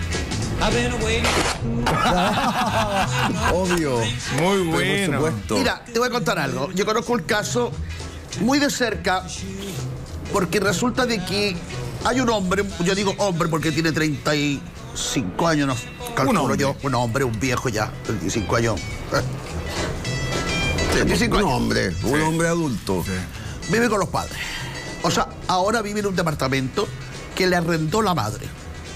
Obvio. Muy Pero bueno. por supuesto. Mira, te voy a contar algo. Yo conozco un caso muy de cerca porque resulta de que hay un hombre, yo digo hombre porque tiene 35 años, no calculo hombre. yo, un hombre, un viejo ya, 35 años. Sí, 35 un años. hombre adulto. Vive con los padres. O sea, ahora vive en un departamento que le arrendó la madre.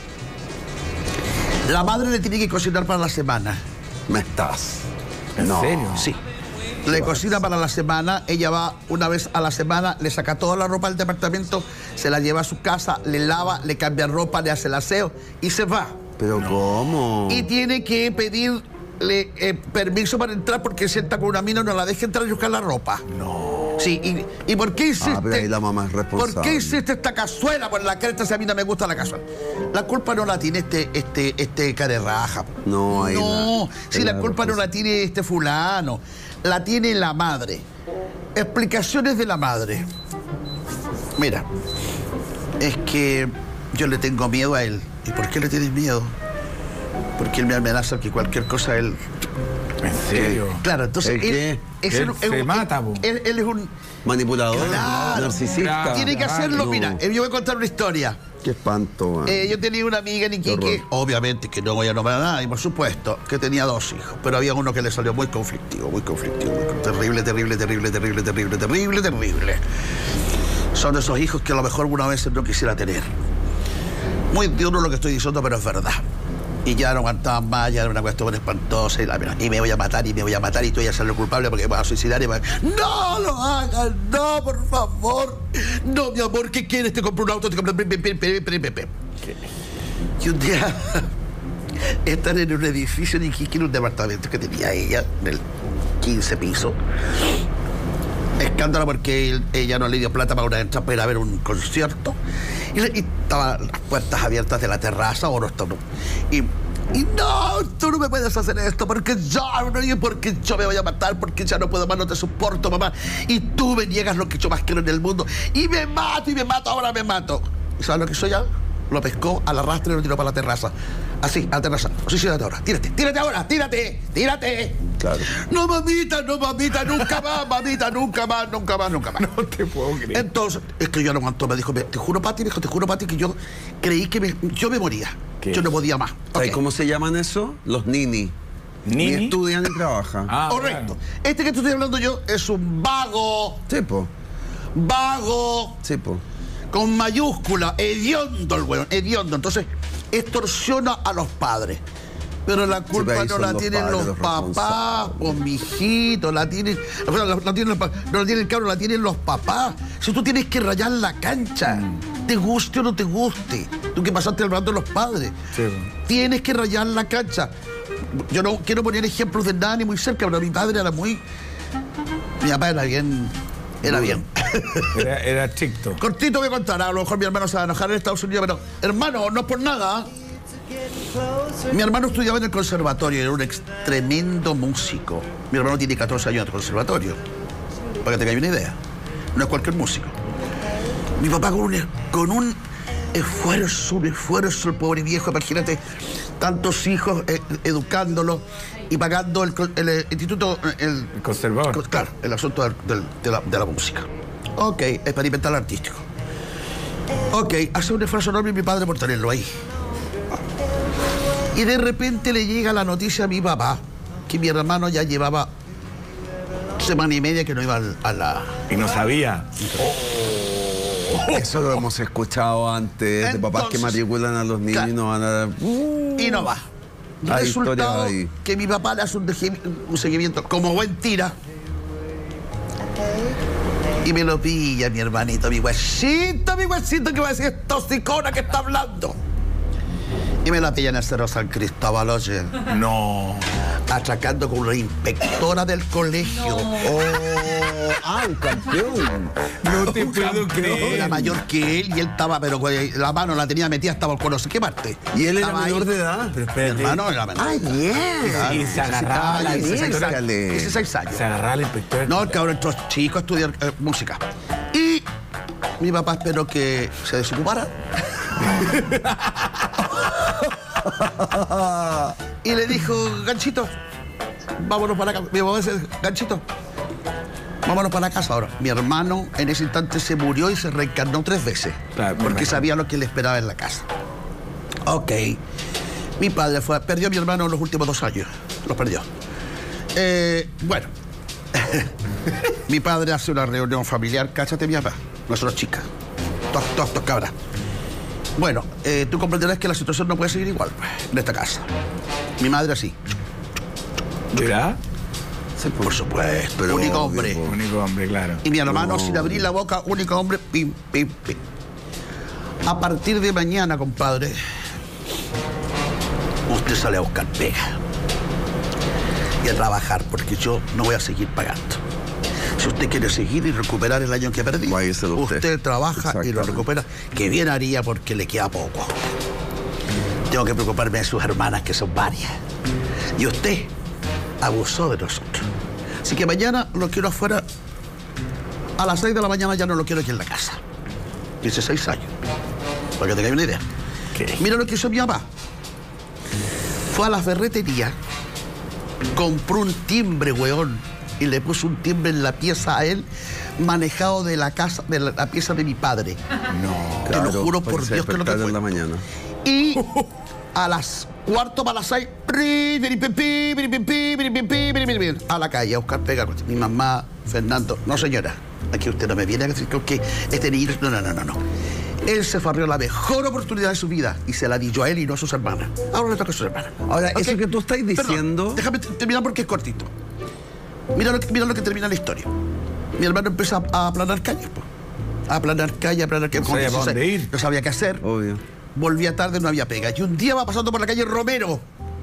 La madre le tiene que cocinar para la semana. ¿Me estás? ¿En serio? Sí. Le cocina para la semana, ella va una vez a la semana, le saca toda la ropa del departamento, se la lleva a su casa, le lava, le cambia ropa, le hace el aseo y se va. ¿Pero cómo? Y tiene que pedirle permiso para entrar porque sienta con una mina, no la deja entrar y buscar la ropa. No. Sí, ¿y por qué hiciste? pero ahí la mamá es responsable. ¿Por qué hiciste esta cazuela por la cresta si a mí no me gusta la cazuela? La culpa no la tiene este carerraja. No, ahí No, la- si es la la culpa no la tiene este fulano, la tiene la madre. Explicaciones de la madre. Mira, es que yo le tengo miedo a él. ¿Y por qué le tienes miedo? Porque él me amenaza que cualquier cosa él... ¿En serio? Claro, entonces ¿El qué? Él se mata, po. él es un... Manipulador, Claro, narcisista. Tiene que hacerlo, mira, yo voy a contar una historia. Qué espanto, man. Yo tenía una amiga en Iquique, Qué horror. obviamente que no voy a nombrar a nadie, por supuesto, que tenía 2 hijos, pero había uno que le salió muy conflictivo, terrible, terrible. Son esos hijos que a lo mejor una vez no quisiera tener. Muy duro lo que estoy diciendo, pero es verdad. Y ya no aguantaban más, ya era una cuestión espantosa, y me voy a matar, y tú ya ser el culpable porque me vas a suicidar y me... ¡No lo hagas! ¡No, por favor! No, mi amor, ¿qué quieres? Te compro un auto, te compro... Y un día... Están en un edificio en Iquique, en un departamento que tenía ella, en el 15 piso. Escándalo porque ella no le dio plata para una entrada para ir a ver un concierto. Y estaban las puertas abiertas de la terraza, o no, esto no. Y no, tú no me puedes hacer esto porque yo me voy a matar, porque ya no puedo más, no te soporto, mamá. Y tú me niegas lo que yo más quiero en el mundo. Y me mato, ahora me mato. ¿Y sabes lo que hizo ella? Lo pescó al arrastre y lo tiró para la terraza. Así, a la terraza. Suicídate ahora, tírate ahora, tírate. Claro. No, mamita, nunca más, mamita, nunca más. No te puedo creer. Entonces, es que yo no aguanto, me dijo, te juro, Pati, que yo creí que yo me moría. ¿Qué? Yo no podía más. ¿Sabes Ok. cómo se llaman eso? Los nini. ¿Nini? Ni estudian ni trabajan. Correcto. Claro. Este que te estoy hablando yo es un vago, Sí, po. con mayúscula, hediondo el weón, hediondo. Entonces, extorsiona a los padres. Pero la culpa ahí no son la los tienen padres los los papás, responsables. pues mijito, la tienen, no la tienen el cabro, la tienen los papás. Si tú tienes que rayar la cancha, te guste o no te guste, tú que pasaste hablando de los padres, Sí. tienes que rayar la cancha. Yo no quiero poner ejemplos de nada ni muy cerca, pero mi padre era muy... Mi papá era bien... Era estricto. Cortito voy a contar, a lo mejor mi hermano se va a enojar en Estados Unidos, pero hermano, no es por nada. Mi hermano estudiaba en el conservatorio, era un tremendo músico. Mi hermano tiene 14 años en el conservatorio, para que tengáis una idea. No es cualquier músico. Mi papá con un esfuerzo, el pobre viejo, imagínate, tantos hijos educándolos y pagando el instituto, El conservador. claro, el asunto de la música. Ok, experimental artístico. Ok, hace un esfuerzo enorme mi padre por tenerlo ahí. Y de repente le llega la noticia a mi papá que mi hermano ya llevaba semana y media que no iba a la... Y no sabía. Eso lo hemos escuchado antes, de papás que Entonces, matriculan a los niños y no van a... Y no va. Hay Resultado historias ahí. que mi papá le hace un seguimiento como buen tira. Y me lo pilla mi hermanito, mi huesito, que va a decir esta hocicona que está hablando. Y me la pilla en el Cerro San Cristóbal, oye, No. achacando con una inspectora del colegio. Un campeón. No te puedo Era creer. mayor que él y él estaba, pero güey, la mano la tenía metida hasta por no sé qué parte. Y él era Estaba menor ahí. de edad. Pero Mi espérate. hermano era menor. Yeah. Y se agarraba a la 16 inspectora. años. 16 años. Se agarraba la inspectora. No, el cabrón entró chico a estudiar música. Y mi papá esperó que se desocupara. Y le dijo, Ganchito, vámonos para la casa. Mi papá dice, Ganchito, vámonos para la casa ahora. Mi hermano en ese instante se murió y se reencarnó 3 veces. Claro, me porque imagino. sabía lo que le esperaba en la casa. Ok. Mi padre perdió a mi hermano en los últimos 2 años. Los perdió. Bueno. Mi padre hace una reunión familiar, cáchate mi papá, nosotros chicas, todos cabras. Bueno, tú comprenderás que la situación no puede seguir igual en esta casa. Mi madre así, ¿Verdad? por supuesto, Pero único obvio, hombre. po. Único hombre, claro. Y mi hermano No. sin abrir la boca, único hombre, pim, pim, pim. A partir de mañana, compadre, usted sale a buscar pega y a trabajar, porque yo no voy a seguir pagando. Si usted quiere seguir y recuperar el año que perdí, Váyaselo usted. trabaja y lo Exactamente. recupera, que bien haría porque le queda poco. Tengo que preocuparme de sus hermanas, que son varias. Y usted abusó de nosotros. Así que mañana lo quiero afuera. A las 6 de la mañana ya no lo quiero aquí en la casa. 16 años. Para que tengáis una idea. ¿Qué? Mira lo que hizo mi papá. Fue a la ferretería, compró un timbre, weón, y le puso un timbre en la pieza a él, manejado de la casa, de la pieza de mi padre. No. Te lo juro por Dios que no te en la cuento. mañana. Y a las 4:45, a la calle a buscar pega. Mi mamá, Fernando, no señora, aquí usted no me viene a decir que este niño, no. Él se farrió la mejor oportunidad de su vida y se la di yo a él y no a sus hermanas. Ahora le toca a sus hermanas. Ahora, Ok. eso que tú estás diciendo... Perdón, déjame terminar porque es cortito. Mira lo que termina la historia. Mi hermano empieza a aplanar calles, po. A aplanar calles. No sabía para dónde ir. No sabía qué hacer. Obvio. Volvía tarde, no había pega. Y un día va pasando por la calle Romero.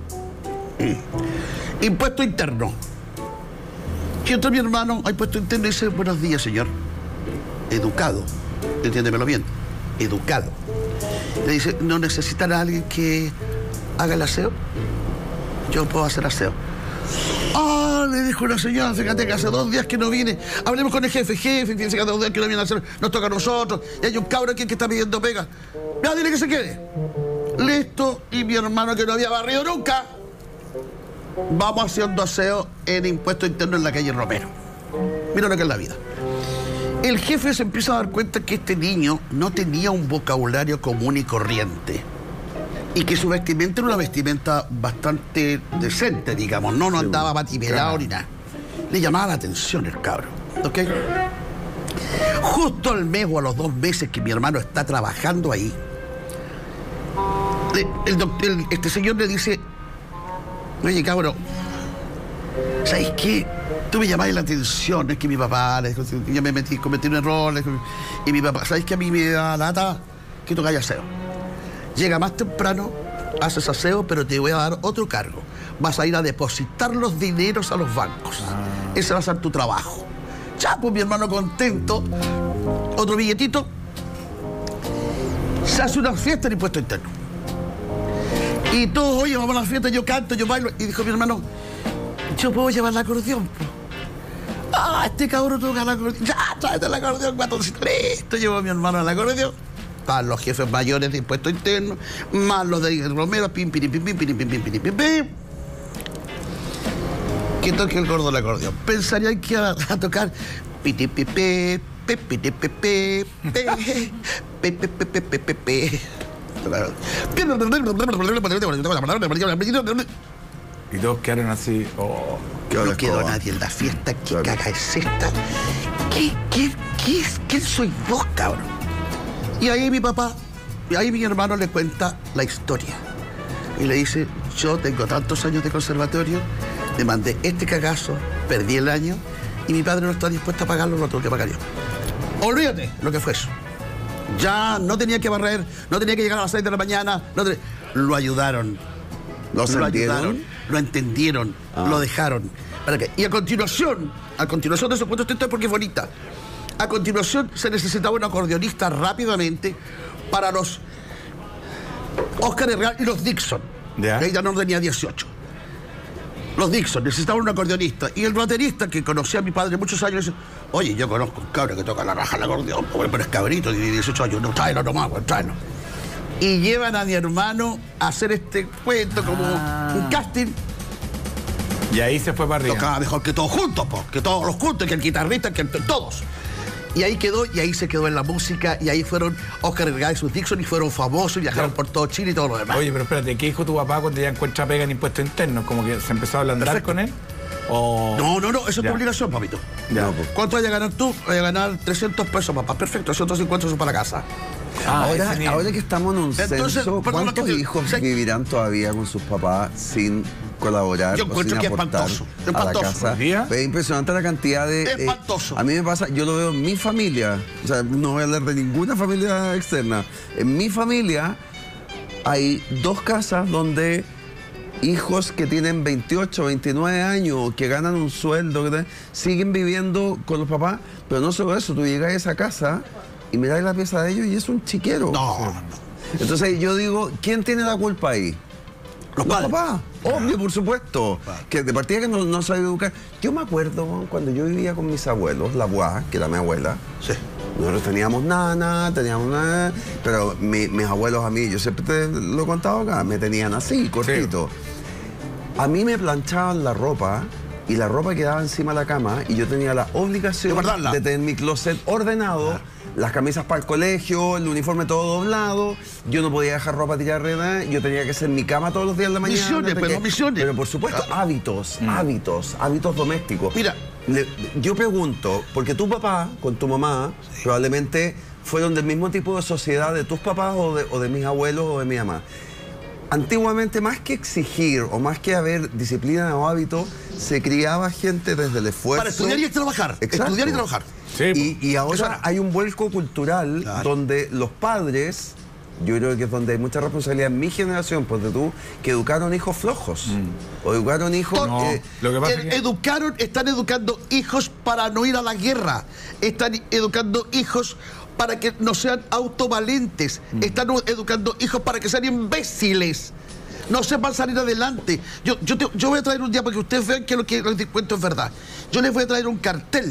Impuesto interno. Y entra mi hermano a impuesto interno y dice, buenos días, señor. Educado. Entiéndemelo bien. Educado. Le dice, ¿no necesitan a alguien que haga el aseo? Yo puedo hacer aseo. Ah, le dijo una señora, fíjate que hace 2 días que no viene. Hablemos con el jefe, fíjense que hace 2 días que no viene a hacer, nos toca a nosotros. Y hay un cabro aquí que está pidiendo pega. Ya, dile que se quede. Listo, y mi hermano que no había barrido nunca, vamos haciendo aseo en impuesto interno en la calle Romero. Mira lo que es la vida. El jefe se empieza a dar cuenta que este niño no tenía un vocabulario común y corriente. Y que su vestimenta era una vestimenta bastante decente, digamos. No andaba batimelado ni nada. Le llamaba la atención el cabro. ¿Ok? Justo al mes o a los 2 meses que mi hermano está trabajando ahí, este señor le dice: oye, cabrón, ¿sabes qué? Tú me llamás la atención. Es que mi papá, yo cometí un error. Y mi papá, ¿sabes qué? A mí me da lata que tú hagas aseo. Llega más temprano, haces aseo, pero te voy a dar otro cargo. Vas a ir a depositar los dineros a los bancos. Ese va a ser tu trabajo. Ya, pues mi hermano contento. Otro billetito. Se hace una fiesta en impuesto interno. Y todos, oye, vamos a la fiesta, yo canto, yo bailo. Y dijo mi hermano: yo puedo llevar el acordeón. Ah, este cabrón toca el acordeón. Ya, tráete el acordeón, guatoncito. Listo, llevó mi hermano al acordeón. Estaban los jefes mayores de impuesto interno, más los de Romero, pim, pim, pim, pim, pim, pim, pim, pim, pim, pim. Que toque el gordo el acordeón. Pensarían que iba a tocar piti, pipe, piti, pepe, pe. Y todos quedaron así. Oh, no quedó nadie en la fiesta. ¿Qué caga es esta? ¿Quién soy vos, cabrón? Y ahí mi papá, y ahí mi hermano le cuenta la historia. Y le dice: yo tengo tantos años de conservatorio, le mandé este cagazo, perdí el año, y mi padre no está dispuesto a pagarlo, lo tengo que pagar yo. Olvídate lo que fue eso. Ya no tenía que barrer, no tenía que llegar a las 6 de la mañana. Lo ayudaron. Lo ayudaron, lo entendieron, lo dejaron. ¿Para qué? Y a continuación de esos puntos, porque es bonita. A continuación se necesitaba un acordeonista rápidamente para los Oscar Herrera y los Dixon. Ella no tenía 18. Los Dixon necesitaban un acordeonista. Y el baterista, que conocía a mi padre muchos años, dice: oye, yo conozco un cabro que toca la raja al acordeón, pero es cabrito, de 18 años, no, tráelo nomás, tráelo. Y llevan a mi hermano a hacer este cuento como un casting. Y ahí se fue para arriba. Tocaba mejor que todos juntos, que todos los juntos, que el guitarrista, que todos. Y ahí quedó, y ahí se quedó en la música, y ahí fueron Oscar Herrera y sus Dixon, y fueron famosos, y viajaron por todo Chile y todo lo demás. Oye, pero espérate, ¿qué dijo tu papá cuando ya encuentra pega en impuestos internos? ¿Como que se empezó a ablandar con él? ¿O... No, eso es tu obligación, papito. Ya. ¿Cuánto vas a ganar tú? Vas a ganar 300 pesos, papá. Perfecto, 150 son para la casa. Ahora que estamos en un censo, ¿cuántos hijos vivirán todavía con sus papás sin colaborar? Yo encuentro que es espantoso. A la casa? Es impresionante la cantidad de... espantoso. A mí me pasa, yo lo veo en mi familia, o sea, no voy a hablar de ninguna familia externa. En mi familia hay 2 casas donde hijos que tienen 28, 29 años, que ganan un sueldo, siguen viviendo con los papás, pero no solo eso, tú llegas a esa casa y miráis la pieza de ellos y es un chiquero. No. Entonces yo digo, ¿quién tiene la culpa ahí? Los papás. Obvio, por supuesto. Que de partida que no sabe educar. Yo me acuerdo cuando yo vivía con mis abuelos, la abuela, que era mi abuela. Sí. Nosotros teníamos nana, pero mis abuelos a mí, yo siempre te lo he contado acá, me tenían así, cortito. Sí. A mí me planchaban la ropa y la ropa quedaba encima de la cama y yo tenía la obligación de tener mi closet ordenado, las camisas para el colegio, el uniforme todo doblado, yo no podía dejar ropa tirada, yo tenía que hacer mi cama todos los días de la mañana. Misiones. Pero por supuesto, hábitos domésticos. Mira, yo pregunto, porque tu papá con tu mamá probablemente fueron del mismo tipo de sociedad de tus papás o de mis abuelos o de mi mamá. Antiguamente, más que exigir o más que haber disciplina o hábito, se criaba gente desde el esfuerzo. Para estudiar y trabajar. Exacto. Estudiar y trabajar. Sí, y ahora hay un vuelco cultural donde los padres, yo creo que es donde hay mucha responsabilidad en mi generación, porque que educaron hijos flojos. O educaron hijos... lo que pasa es que... Están educando hijos para no ir a la guerra. Están educando hijos para que no sean autovalentes. Están educando hijos para que sean imbéciles. No sepan salir adelante. Yo voy a traer un día para que ustedes vean que lo que les cuento es verdad. Yo les voy a traer un cartel.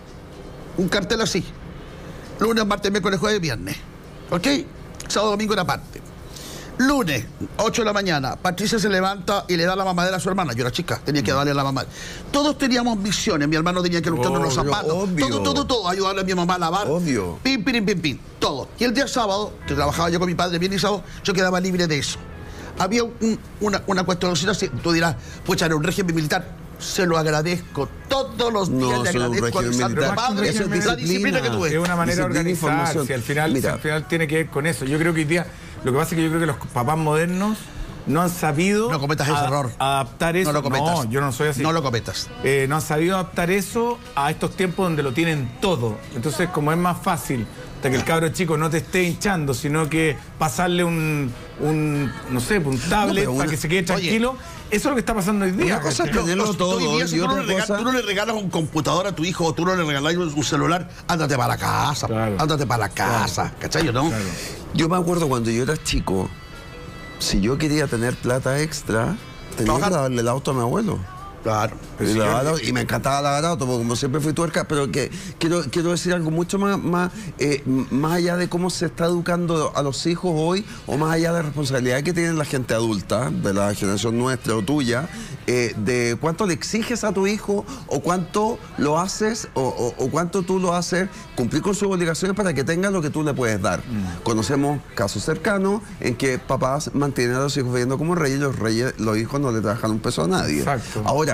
Un cartel así. Lunes, martes, miércoles, jueves, viernes. ¿Ok? Sábado, domingo en aparte. Lunes, 8 de la mañana, Patricia se levanta y le da la mamadera a su hermana. Yo era chica, tenía que darle la mamá. Todos teníamos misiones. Mi hermano tenía que buscarnos los zapatos. Obvio. Todo. Ayudarle a mi mamá a lavar. Obvio. Pim, todo. Y el día sábado, que trabajaba yo con mi padre bien y sábado, yo quedaba libre de eso. Había una cuestión, tú dirás, pues era un régimen militar. Se lo agradezco. Todos los días le agradezco a mi santo padre la disciplina que tuve. Es una manera de Disciplina, organizarse. Al final, Mira. al final tiene que ver con eso. Yo creo que hoy día, lo que pasa es que yo creo que los papás modernos no han sabido No cometas ese error. adaptar eso. No lo cometas. No, yo no soy así. No lo cometas. No han sabido adaptar eso a estos tiempos donde lo tienen todo. Entonces, como es más fácil hasta que el cabro chico no te esté hinchando, sino que pasarle un tablet para que se quede tranquilo. Eso es lo que está pasando hoy día. Una cosa es ¿cachai? tenerlo todo Hoy día, si y tú otra no cosa... le regalas un computador a tu hijo o tú no le regalas un celular, ándate para la casa. Claro. Ándate para la casa. ¿Cachai o no? Claro. Yo me acuerdo cuando yo era chico, si yo quería tener plata extra, tenía que Trabajar. darle el auto a mi abuelo. Claro. Y me encantaba lavar auto, porque como siempre fui tuerca, pero que quiero decir algo mucho más allá de cómo se está educando a los hijos hoy, o más allá de la responsabilidad que tiene la gente adulta, de la generación nuestra o tuya, de cuánto le exiges a tu hijo, o cuánto lo haces, o cuánto tú lo haces cumplir con sus obligaciones para que tenga lo que tú le puedes dar. Conocemos casos cercanos en que papás mantienen a los hijos viviendo como reyes, y los hijos no le trabajan un peso a nadie. Exacto. Ahora,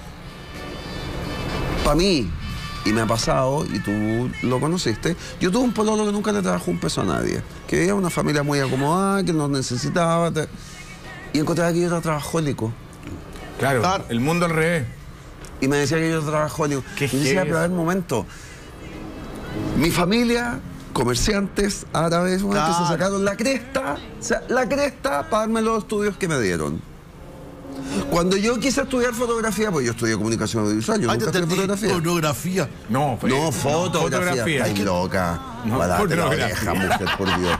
para mí, y me ha pasado, y tú lo conociste, yo tuve un pololo que nunca le trabajó un peso a nadie, que vivía una familia muy acomodada, que no necesitaba, y encontraba que yo era trabajólico. Claro, el mundo al revés. Y me decía que yo era trabajólico. ¿Qué Y decía, es? pero a ver, un momento. Mi familia, comerciantes árabes, que se sacaron la cresta para darme los estudios que me dieron. Cuando yo quise estudiar fotografía, pues yo estudié comunicación audiovisual, yo Ay, nunca te estudié entendí. fotografía. Fotografía. No, Fotografía. Ay, loca. No, Guardate la pornografía. oreja, mujer, por Dios.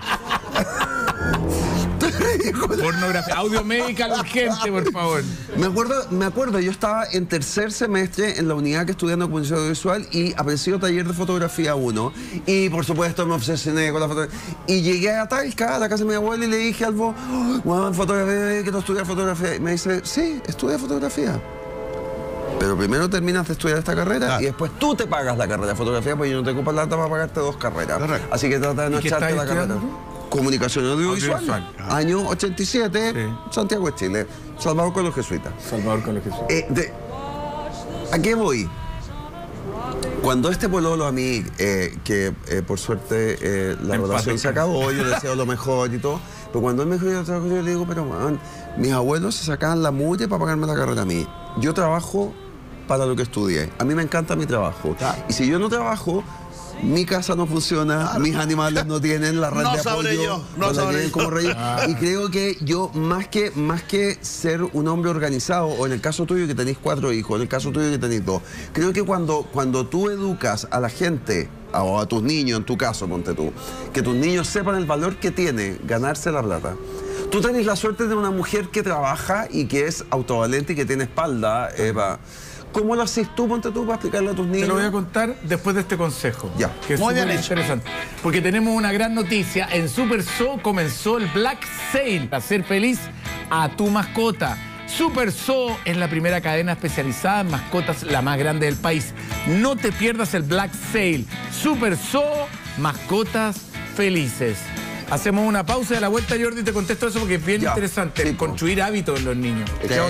Pornografía. Audio medical urgente, por favor. Me acuerdo, yo estaba en tercer semestre en la unidad que estudiando comunicación audiovisual y apareció taller de fotografía 1. Y por supuesto me obsesioné con la fotografía. Y llegué a Talca, a la casa de mi abuela, y le dije al vos, bueno, fotografía, quiero estudiar fotografía. Y me dice, sí, estudia fotografía. Pero primero terminas de estudiar esta carrera y después tú te pagas la carrera de fotografía, porque yo no tengo plata para pagarte 2 carreras. Correcto. Así que trata de no ¿Y qué echarte estás la carrera. estudiando? Comunicación audiovisual. Audiovisual. Año 87, Sí. Santiago de Chile, Salvador con los jesuitas. Salvador con lo que soy. ¿A qué voy? Cuando este pololo a mí, por suerte la relación se acabó, yo le deseo lo mejor y todo, pero cuando él me dijo yo trabajo, yo le digo, pero man, mis abuelos se sacaban la mugre para pagarme la carrera a mí. Yo trabajo para lo que estudié. A mí me encanta mi trabajo. Y si yo no trabajo, mi casa no funciona, mis animales no tienen la red No de sabré apoyo, yo, no la sabré tienen yo. como reyes. Y creo que yo, más que ser un hombre organizado, o en el caso tuyo que tenéis 4 hijos, en el caso tuyo que tenéis 2, creo que cuando tú educas a la gente, o a tus niños en tu caso, ponte tú, que tus niños sepan el valor que tiene ganarse la plata. Tú tenés la suerte de una mujer que trabaja y que es autovalente y que tiene espalda, Eva. ¿Cómo lo haces tú, ponte tú, para explicarle a tus niños? Te lo voy a contar después de este consejo. Ya. Que es Muy súper bien hecho. interesante. Porque tenemos una gran noticia. En Super Zoo comenzó el Black Sale. Hacer feliz a tu mascota. Super Zoo es la primera cadena especializada en mascotas, la más grande del país. No te pierdas el Black Sale. Super Zoo, mascotas felices. Hacemos una pausa y a la vuelta, Jordi, te contesto eso porque es bien Ya. interesante. Sí, po. Construir hábitos en los niños.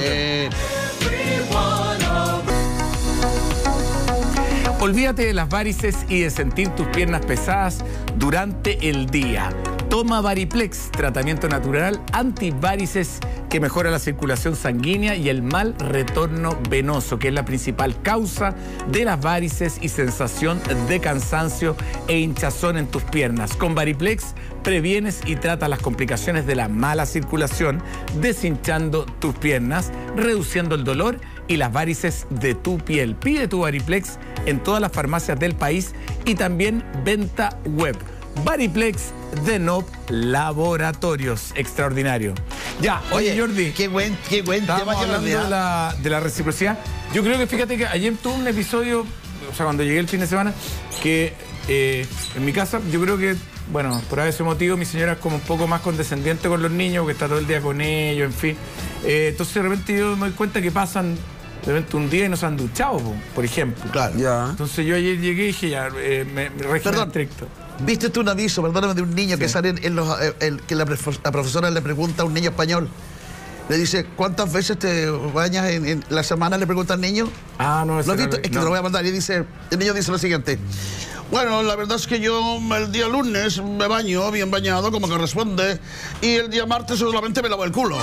Olvídate de las varices y de sentir tus piernas pesadas durante el día. Toma Variplex, tratamiento natural antivarices que mejora la circulación sanguínea y el mal retorno venoso, que es la principal causa de las varices y sensación de cansancio e hinchazón en tus piernas. Con Variplex previenes y tratas las complicaciones de la mala circulación, deshinchando tus piernas, reduciendo el dolor y las varices de tu piel. Pide tu Variplex en todas las farmacias del país y también venta web. Variplex de Nob Laboratorios. Extraordinario. Ya, oye Jordi. Qué buen tema Estábamos que hablando de la reciprocidad. Yo creo que fíjate que ayer tuve un episodio, o sea, cuando llegué el fin de semana, que en mi casa yo creo que bueno, por ese motivo mi señora es como un poco más condescendiente con los niños, porque está todo el día con ellos, en fin. Entonces de repente yo me doy cuenta que pasan de repente un día y no se han duchado, por ejemplo. Claro. Ya. Entonces yo ayer llegué y dije, ya, me régimen estricto. ¿Viste tú un aviso, perdóname, de un niño que sale que la profesora le pregunta a un niño español? Le dice, ¿cuántas veces te bañas en la semana? Le pregunta al niño. Ah, no, ¿Lo has visto? Es que no. te lo voy a mandar. Y dice, el niño dice lo siguiente. Bueno, la verdad es que yo el día lunes me baño bien bañado, como corresponde, y el día martes solamente me lavo el culo.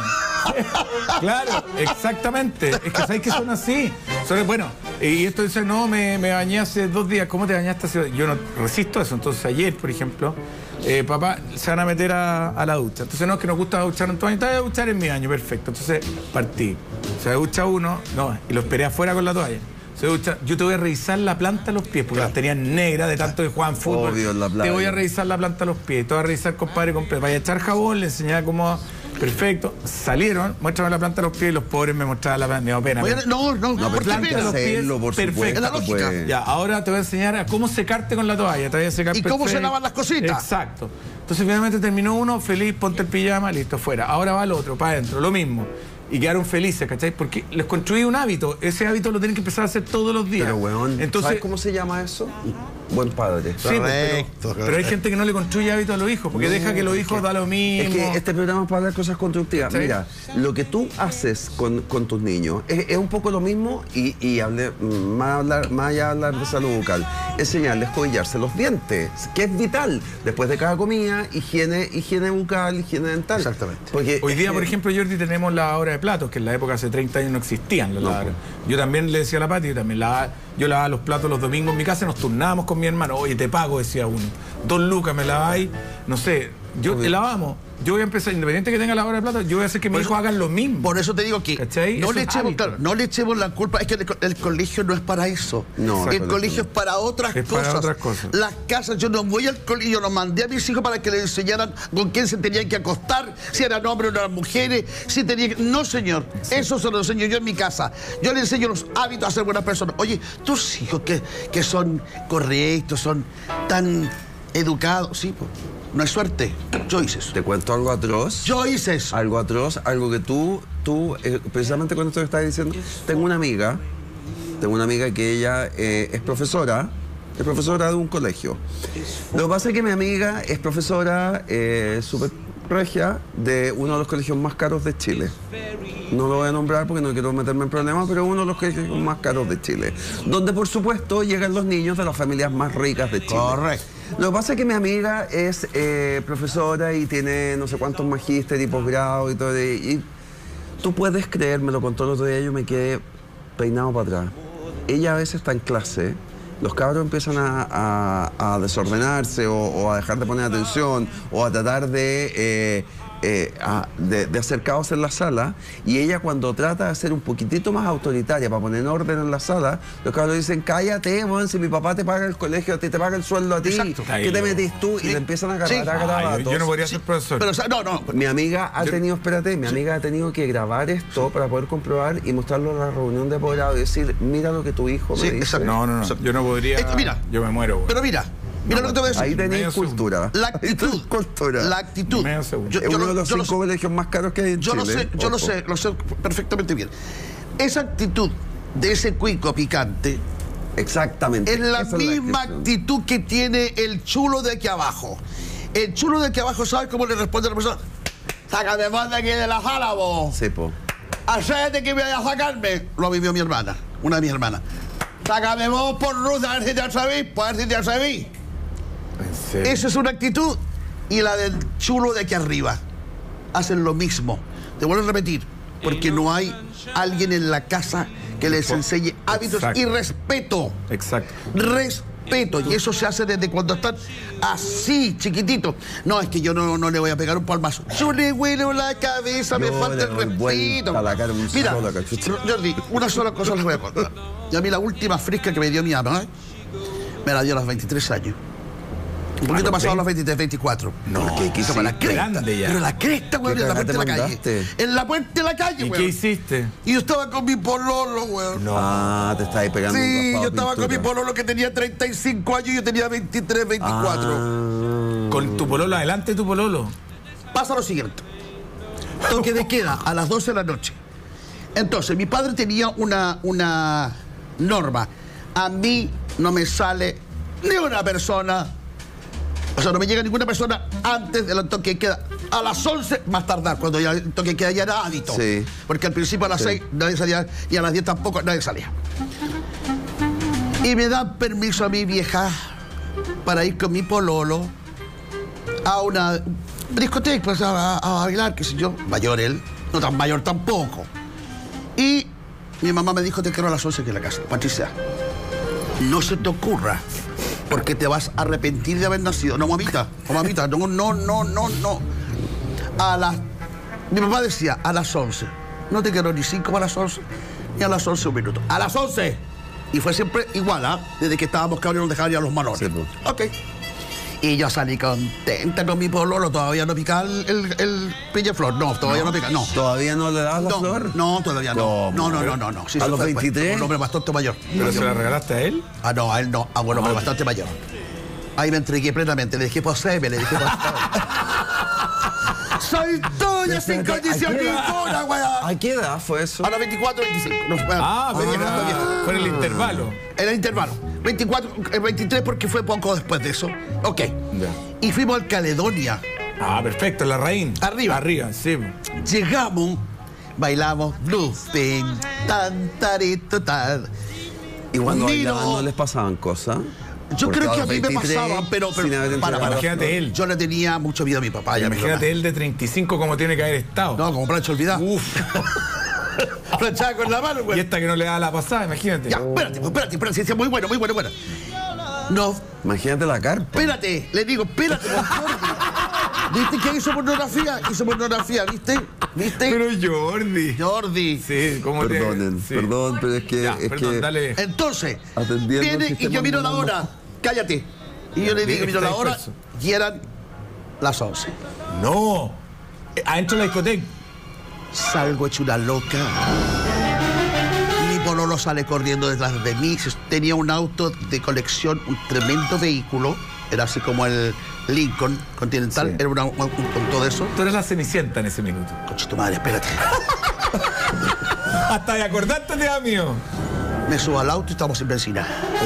Claro, exactamente. Es que sabéis que son así. Bueno, y esto dice, no, me bañé hace 2 días. ¿Cómo te bañaste hace 2 días? Yo no resisto eso. Entonces ayer, por ejemplo, papá, se van a meter a la ducha. Entonces no, es que nos gusta duchar en tu baño. Te voy a duchar en mi baño, perfecto. Entonces partí. Se ducha uno, no, y lo esperé afuera con la toalla. Se ducha, yo te voy a revisar la planta de los pies, porque las tenían negras de tanto que jugaban fútbol. Obvio, en la playa. Te voy a revisar la planta de los pies. Te voy a revisar, compadre, completo. Vaya a echar jabón, le enseñaba cómo... Perfecto. Salieron, muéstrame la planta de los pies y los pobres me mostraban la planta. Me dio pena. Oye, no, No, ¿por qué planta de pena? los pies, hacerlo, por perfecto. supuesto, Es la lógica. pues. Ya, ahora te voy a enseñar a cómo secarte con la toalla. Te voy a secar ¿Y cómo se perfecto. lavan las cositas? Exacto. Entonces finalmente terminó uno, feliz, ponte el pijama, listo, fuera. Ahora va el otro, para adentro, lo mismo. Y quedaron felices, ¿cachai? Porque les construí un hábito. Ese hábito lo tienen que empezar a hacer todos los días. Pero, weón, entonces, ¿sabes cómo se llama eso? Buen padre. sí, Correcto, pero hay gente que no le construye hábito a los hijos, porque deja que los hijos da lo mismo. Es que este programa es para hablar cosas constructivas. Sí. Mira, lo que tú haces con tus niños es un poco lo mismo y más allá de hablar de salud bucal, enseñarles a escobillarse los dientes, que es vital. Después de cada comida, higiene bucal, higiene dental. Exactamente. Porque Hoy día, por ejemplo, Jordi, tenemos lavadora de platos, que en la época hace 30 años no existían las lavadoras. Yo también le decía a la Pati, yo lavaba los platos los domingos en mi casa, nos turnábamos con mi hermano. Oye, te pago, decía uno. 2 lucas me laváis, no sé, te lavamos. Yo voy a empezar, independiente que tenga lavadora de platos, yo voy a hacer que mis hijos hagan lo mismo. Por eso te digo que ¿Cachai? no Eso le, es echemos, hábito. claro, no le echemos la culpa. Es que el colegio no es para eso. No, el colegio es para otras Es cosas. para otras cosas. Las casas, yo no voy al colegio, yo no mandé a mis hijos para que les enseñaran con quién se tenían que acostar, si eran hombres o eran mujeres, si tenían que... No, señor, eso se lo enseño yo en mi casa. Yo le enseño los hábitos a ser buenas personas. Oye, tus hijos que son correctos, son tan educados, sí, pues, no es suerte. Yo hice eso. te cuento algo atroz. Yo hice eso. Algo atroz, algo que tú precisamente con esto que estás diciendo, tengo una amiga que ella es profesora de un colegio. Lo que pasa es que mi amiga es profesora súper regia de uno de los colegios más caros de Chile. No lo voy a nombrar porque no quiero meterme en problemas, pero uno de los colegios más caros de Chile. Donde, por supuesto, llegan los niños de las familias más ricas de Chile. Correcto. Lo que pasa es que mi amiga es profesora y tiene no sé cuántos magíster y posgrado y todo. Y tú puedes creérmelo, con todo el otro día yo me quedé peinado para atrás. Ella a veces está en clase, los cabros empiezan a desordenarse o a dejar de poner atención o a tratar de hacer caos en la sala, y ella, cuando trata de ser un poquitito más autoritaria para poner orden en la sala, los cabros dicen, cállate, bueno, si mi papá te paga el colegio, te paga el sueldo a ti, Exacto. ¿qué te metís tú? Y le empiezan a agarrar Sí. a garabatos. Yo no podría ser profesor. Pero, o sea, no. Mi amiga ha tenido que grabar esto para poder comprobar y mostrarlo en la reunión de apoderado y decir, mira lo que tu hijo me Sí, dice. exacto. No, yo no podría. Mira. Yo me muero, güey. Pero mira lo que te voy a decir. Ahí tenéis Medio cultura. La Ahí actitud. tenéis cultura. La actitud. Medio segundo. Es uno de los 5 sé. colegios más caros que hay en Yo Chile. lo sé perfectamente bien. Esa actitud de ese cuico picante Exactamente. es la Esa misma actitud. actitud que tiene el chulo de aquí abajo. El chulo de aquí abajo, ¿sabes cómo le responde a la persona? Sácame más de aquí de la sala, vos. Sí, po. Acércate que voy a sacarme. Lo vivió mi hermana, una de mis hermanas. Sácame vos por Ruth, a ver si te atrevís, pues a ver si te atrevís. En serio. Esa es una actitud. Y la del chulo de aquí arriba. Hacen lo mismo. Te vuelvo a repetir. Porque no hay alguien en la casa que les enseñe hábitos Exacto. y respeto. Exacto. Respeto. Y eso se hace desde cuando están así, chiquititos. No, es que yo no le voy a pegar un palmazo. Yo le huelo la cabeza, me Yo falta le el doy vuelta respeto. a la cara un Mira, solo cachucha. Jordi, una sola cosa les voy a contar. Y a mí la última fresca que me dio mi mamá, me la dio a los 23 años. Un poquito pasado a los 23, 24. No, Porque quiso para la cresta. grande ya. Pero la cresta, weón, ¿Qué en la cagada puerta de te la calle. mandaste? En la puerta de la calle, ¿Y weón. qué hiciste? Y yo estaba con mi pololo, weón. No. Ah, te estáis pegando un Sí, raspado yo estaba con mi pintura. pololo que tenía 35 años y yo tenía 23, 24. Con tu pololo, adelante tu pololo. Pasa lo siguiente. Toque de queda a las 12 de la noche. Entonces, mi padre tenía una norma. A mí no me sale ni una persona, o sea, no me llega ninguna persona antes del toque de queda. A las 11 más tardar, cuando ya el toque de queda ya era hábito. Sí. Porque al principio a las 6 nadie salía y a las 10 tampoco nadie salía. Y me dan permiso a mi vieja para ir con mi pololo a una discoteca, pues a bailar, qué sé yo, mayor él, no tan mayor tampoco. Y mi mamá me dijo, te quiero a las 11 aquí en la casa. Patricia, no se te ocurra, porque te vas a arrepentir de haber nacido. No, mamita, no. Mi mamá decía, a las 11. No te quiero ni 5 para las 11, ni a las 11 un minuto. ¡A las 11! Y fue siempre igual, ¿ah? Desde que estábamos cabros nos dejaban ya los malones. Sí, pues. Ok. Y yo salí contenta con mi pololo. Todavía no picaba el pilleflor. No, todavía no pica. No. ¿Todavía no le das la No, flor? no, todavía no. ¿Cómo? No. Sí, ¿A eso los fue después. 23? Un hombre bastante mayor. ¿Pero se la regalaste a él? Ah, no, a él no. A un hombre bastante mayor. Ahí me entregué plenamente. Le dije, poséeme, le dije, soy tuya sin condición ninguna, weá. ¿A qué edad fue eso? A los 24, 25. No, Con el intervalo. En el intervalo. 24, 23 porque fue poco después de eso. Ok. Ya. Y fuimos al Caledonia. Ah, perfecto, la raíz. Arriba. Arriba, sí. Llegamos, bailamos bluesfin, tan, tarito, tan. ¿Y cuando Miro. bailaban no les pasaban cosas? Yo Porque creo que a a los mí me 23, pasaban, pero sin haber entregado la Imagínate flor. él. yo le tenía mucho miedo a mi papá y a mi Imagínate mamá. él de 35 como tiene que haber estado. No, como plancha olvidada. Uf. Planchada con la mano, Y güey. esta que no le da la pasada, imagínate. Ya, espérate. Sí, muy bueno. No, Imagínate la carpa. espérate, le digo, espérate, don Jordi. ¿Viste que hizo pornografía? ¿Viste? Pero Jordi. Jordi. Sí, como Perdón, pero es que... Ya, es perdón, que dale. Entonces, Atendiendo viene el y sistema yo miro la normal. hora. Cállate. Y yo le digo, miro la hora disperso. y eran las 11. No. Adentro de la discoteca. Salgo hecho una loca. Mi pololo sale corriendo detrás de mí. Tenía un auto de colección, un tremendo vehículo. Era así como el Lincoln Continental. Sí. Era con todo eso. Tú eres la Cenicienta en ese minuto. Concha tu madre, espérate. Hasta de acordarte te da mío. Me subo al auto y estamos sin benzina.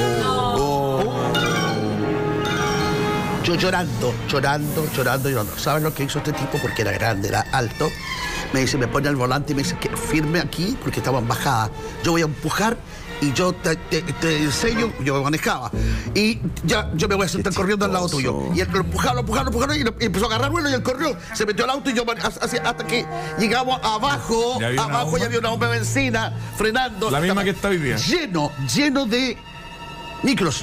Yo llorando. ¿Sabes lo que hizo este tipo? Porque era grande, era alto. Me dice, me pone al volante y me dice que firme aquí porque estaba en bajada. Yo voy a empujar y yo te enseño, yo manejaba. Y ya yo me voy a sentar corriendo al lado tuyo. Y él lo empujaron y empezó a agarrar vuelo y él corrió. Se metió al auto y yo hasta que llegamos abajo. Ya había una Abajo bomba. ya había una bomba de benzina frenando. La misma que está hoy día. Lleno de micros.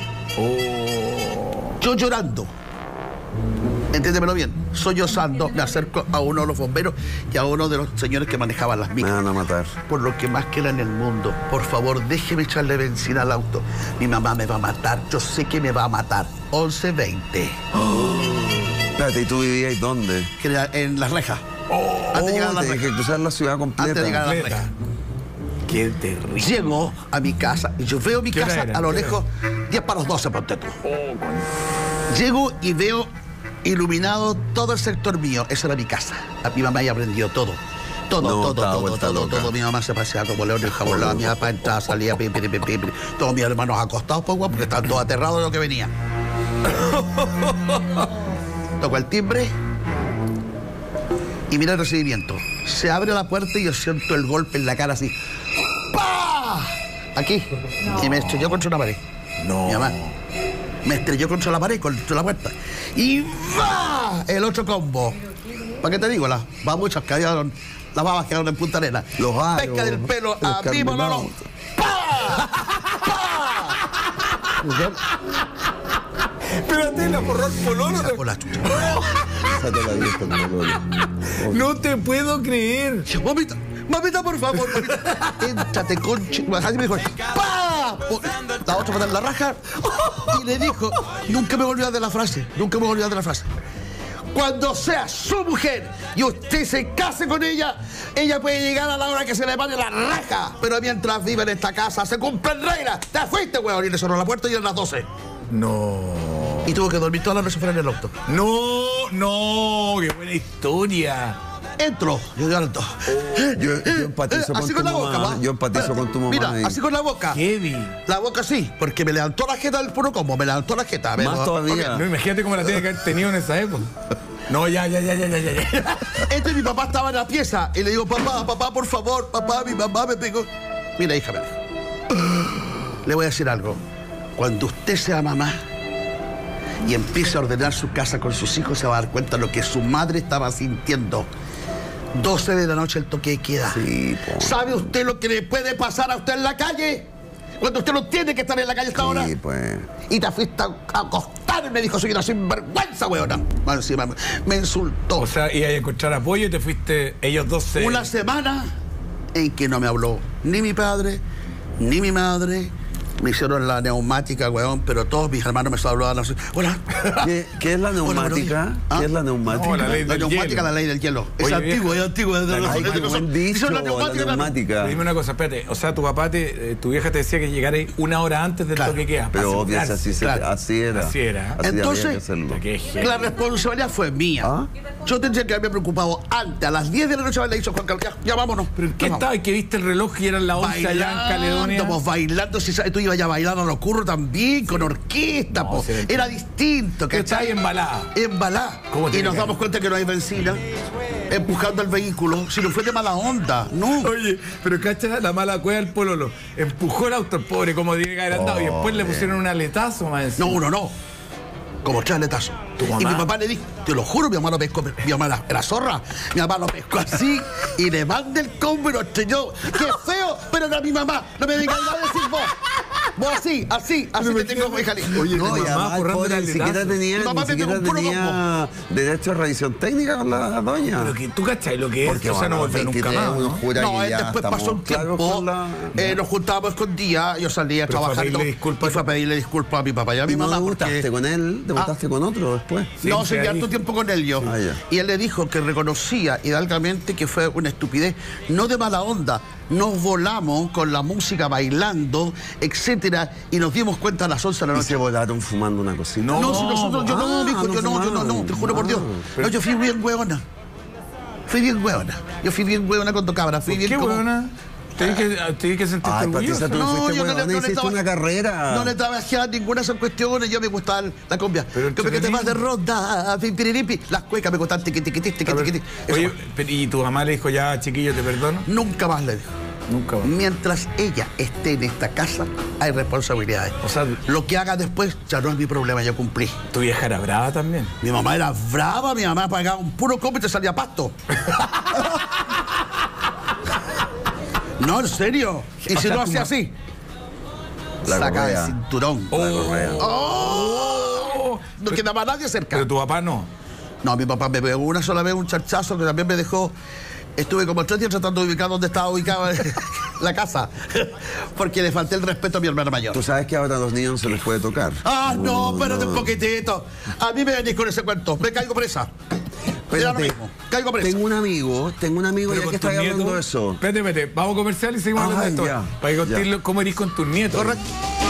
Yo llorando. Entiéndemelo bien. Sollozando, me acerco a uno de los bomberos y a uno de los señores que manejaban las Me micros. van a matar. Por lo que más queda en el mundo, por favor, déjeme echarle benzina al auto. Mi mamá me va a matar. Yo sé que me va a matar. 11:20. Espérate, ¿y tú vivías dónde? Que era en las rejas. Antes de llegar a las Tenías rejas. que cruzar la ciudad completa. Antes de llegar a las Completa. rejas. Qué terrible. Llego a mi casa y yo veo mi ¿Qué hora casa era? a lo ¿Qué lejos, 10 para las 12, ponte tú. Llego y veo iluminado todo el sector mío. Esa era mi casa. Mi mamá ya aprendió todo. No, estaba vuelta loca. Todo. Mi mamá se paseaba como león enjabonado. Mi papá entraba, salía, pim. Todos mis hermanos acostados, pues, porque estaban todos aterrados de lo que venía. Toco el timbre y mira el recibimiento. Se abre la puerta y yo siento el golpe en la cara así. ¡Pah! Aquí. Y me estrelló contra una pared. No. Mi mamá. Me estrelló contra la pared, contra la puerta. Y ¡va! El otro combo. ¿Para qué te digo? Las babuchas quedaron, las babas quedaron en Punta Arenas. Los aros, Pesca del pelo los a mi Manolo. ¡Pah! Espérate, la forró el pololo. Sacó la chucha. Sácate la vieja, no me acuerdo. No te puedo creer. Mamita, por favor, mamita. Éntrate, conche. Así me dijo, ¡pah! La otra patada en la raja. Y le dijo, nunca me volvió a dar la frase. Cuando sea su mujer y usted se case con ella, ella puede llegar a la hora que se le pare la raja. Pero mientras vive en esta casa, se cumplen reglas. Te fuiste, weón. Y le cerró la puerta y eran las 12. No. Y tuvo que dormir toda la noche fuera en el auto. No, qué buena historia. Entro, yo levanto. Yo empatizo con así tu con la mamá. boca, ¿va? Yo empatizo con tu mamá. Mira, ahí. así con la boca. Heavy. La boca sí, porque me levantó la jeta del puro combo, me levantó la jeta. Más todavía. No, imagínate cómo la tiene que haber tenido en esa época. No, ya. Mi papá estaba en la pieza y le digo, papá, por favor, papá, mi mamá me pegó. Mira, hija, me dijo, le voy a decir algo. Cuando usted sea mamá y empiece a ordenar su casa con sus hijos, se va a dar cuenta de lo que su madre estaba sintiendo. 12 de la noche el toque de queda. Sí, po. ¿Sabe usted lo que le puede pasar a usted en la calle? Cuando usted no tiene que estar en la calle hasta ahora. Sí, pues. Y te fuiste a acostar, me dijo, soy una sinvergüenza, weona. Más encima, me insultó. O sea, iba a encontrar apoyo y te fuiste, ellos dos se... Una semana en que no me habló ni mi padre, ni mi madre. Me hicieron la neumática, weón, pero todos mis hermanos me hablaban así. Hola. ¿Qué es la neumática? ¿Ah? ¿Qué es la neumática? No, la ley La del neumática, hielo. la ley del hielo. Oye, Es antiguo, es antiguo. Ay, qué buen dicho, la neumática. Dime una cosa, espérate. O sea, tu papá, tu vieja te decía que llegara una hora antes del Claro. toque queda. Pero obvio, así Claro. Así era. Así era. Así Entonces, había que hacerlo. Qué heavy. La responsabilidad fue mía. ¿Ah? Yo tendría que haberme preocupado antes, a las 10 de la noche haberle dicho, Juan Carlos, ya vámonos. ¿Pero en qué Vamos. estaba? ¿Y que viste el reloj y eran las 11 allá en Caledonia? Pues bailando, si sabes, tú ibas ya a bailar a lo curro también, con orquesta, No, po. sí. Era distinto, Tú estabas ¿cachai? embalada. Embalada. ¿Cómo Y tiene nos que damos cuenta que no hay benzina, empujando el vehículo, si no fue de mala onda, no. Oye, pero cacha la mala cueva del pololo. Empujó el auto el pobre como tiene que haber andado y después le pusieron un aletazo más encima. No, uno no. Como 3 aletazos. ¿Tu mamá? Y mi papá le dijo, te lo juro, mi mamá lo pescó, mi mamá era zorra, mi mamá lo pescó así y le manda el combo y lo estrelló. ¡Qué feo! Pero era mi mamá. No me digas nada de decir vos. Vos así te tengo, hija. Oye, No, tu y mamá además, forrando pobre, el ni siquiera aletazo. tenía, Mi mamá ni me pegó siquiera un puro tenía derecho a revisión técnica con la doña. Pero que tú cachai lo que es, Porque o sea, no bueno, volver nunca 23 más, uno ¿no? jura No, que él ya después estamos pasó un claros tiempo, con la... nos juntábamos escondidas, yo salía Pero fue a trabajando pedirle disculpas. y fue a pedirle disculpas a mi papá y a mi ¿Y no mamá. debutaste porque- con él? ¿Debutaste con otro después? Sí, no, sí, seguí ahí. harto tiempo con él yo. Ah, ya. Y él le dijo que reconocía hidalgamente que fue una estupidez, no de mala onda. Nos volamos con la música bailando, etcétera, y nos dimos cuenta a las 11 de la Y noche. se volaron fumando una cosita. No, si nosotros, yo no, mijo, yo no, te juro por Dios. No, yo fui bien hueona. Yo fui bien hueona con tu cabra, fui bien ¿Qué como... buena? Te que sentirte Ay, orgulloso. Patricia, tú No, fuiste yo no huevona, le hiciste trabajé- una carrera. No le trabajé a ninguna de esas cuestiones, yo me gustaba la cumbia. Pero Como que te entretenido. vas de ronda, pipiriripi. Las cuecas me gustaban tiqui. Eso Oye, fue. pero, ¿y tu mamá le dijo ya, chiquillo, te perdono? Nunca más le dijo. Nunca más. Mientras ella esté en esta casa, hay responsabilidades. O sea, Lo que haga después ya no es mi problema, yo cumplí. tu vieja era brava también. Mi mamá era brava, mi mamá pagaba un puro combo y te salía pasto. No, en serio. Y si sea, no tu hacía así, La saca el correa. cinturón. La correa. ¡Oh! No quedaba nadie cerca. Pero tu papá no. No, mi papá me pegó una sola vez un charchazo que también me dejó. Estuve como 3 días tratando de ubicar dónde estaba ubicada la casa. Porque le falté el respeto a mi hermana mayor. Tú sabes que ahora a los niños no se les puede tocar. Ah, no, espérate un poquitito. A mí me venís con ese cuento. Me caigo presa. Era lo Espérate, mismo. Caigo presa. tengo un amigo Pero ya con que tus está hablando nietos. de eso. Espérate. Vamos a comercial y seguimos hablando de esto. ya, Para que contarle ya. cómo eres con tus nietos. Correcto.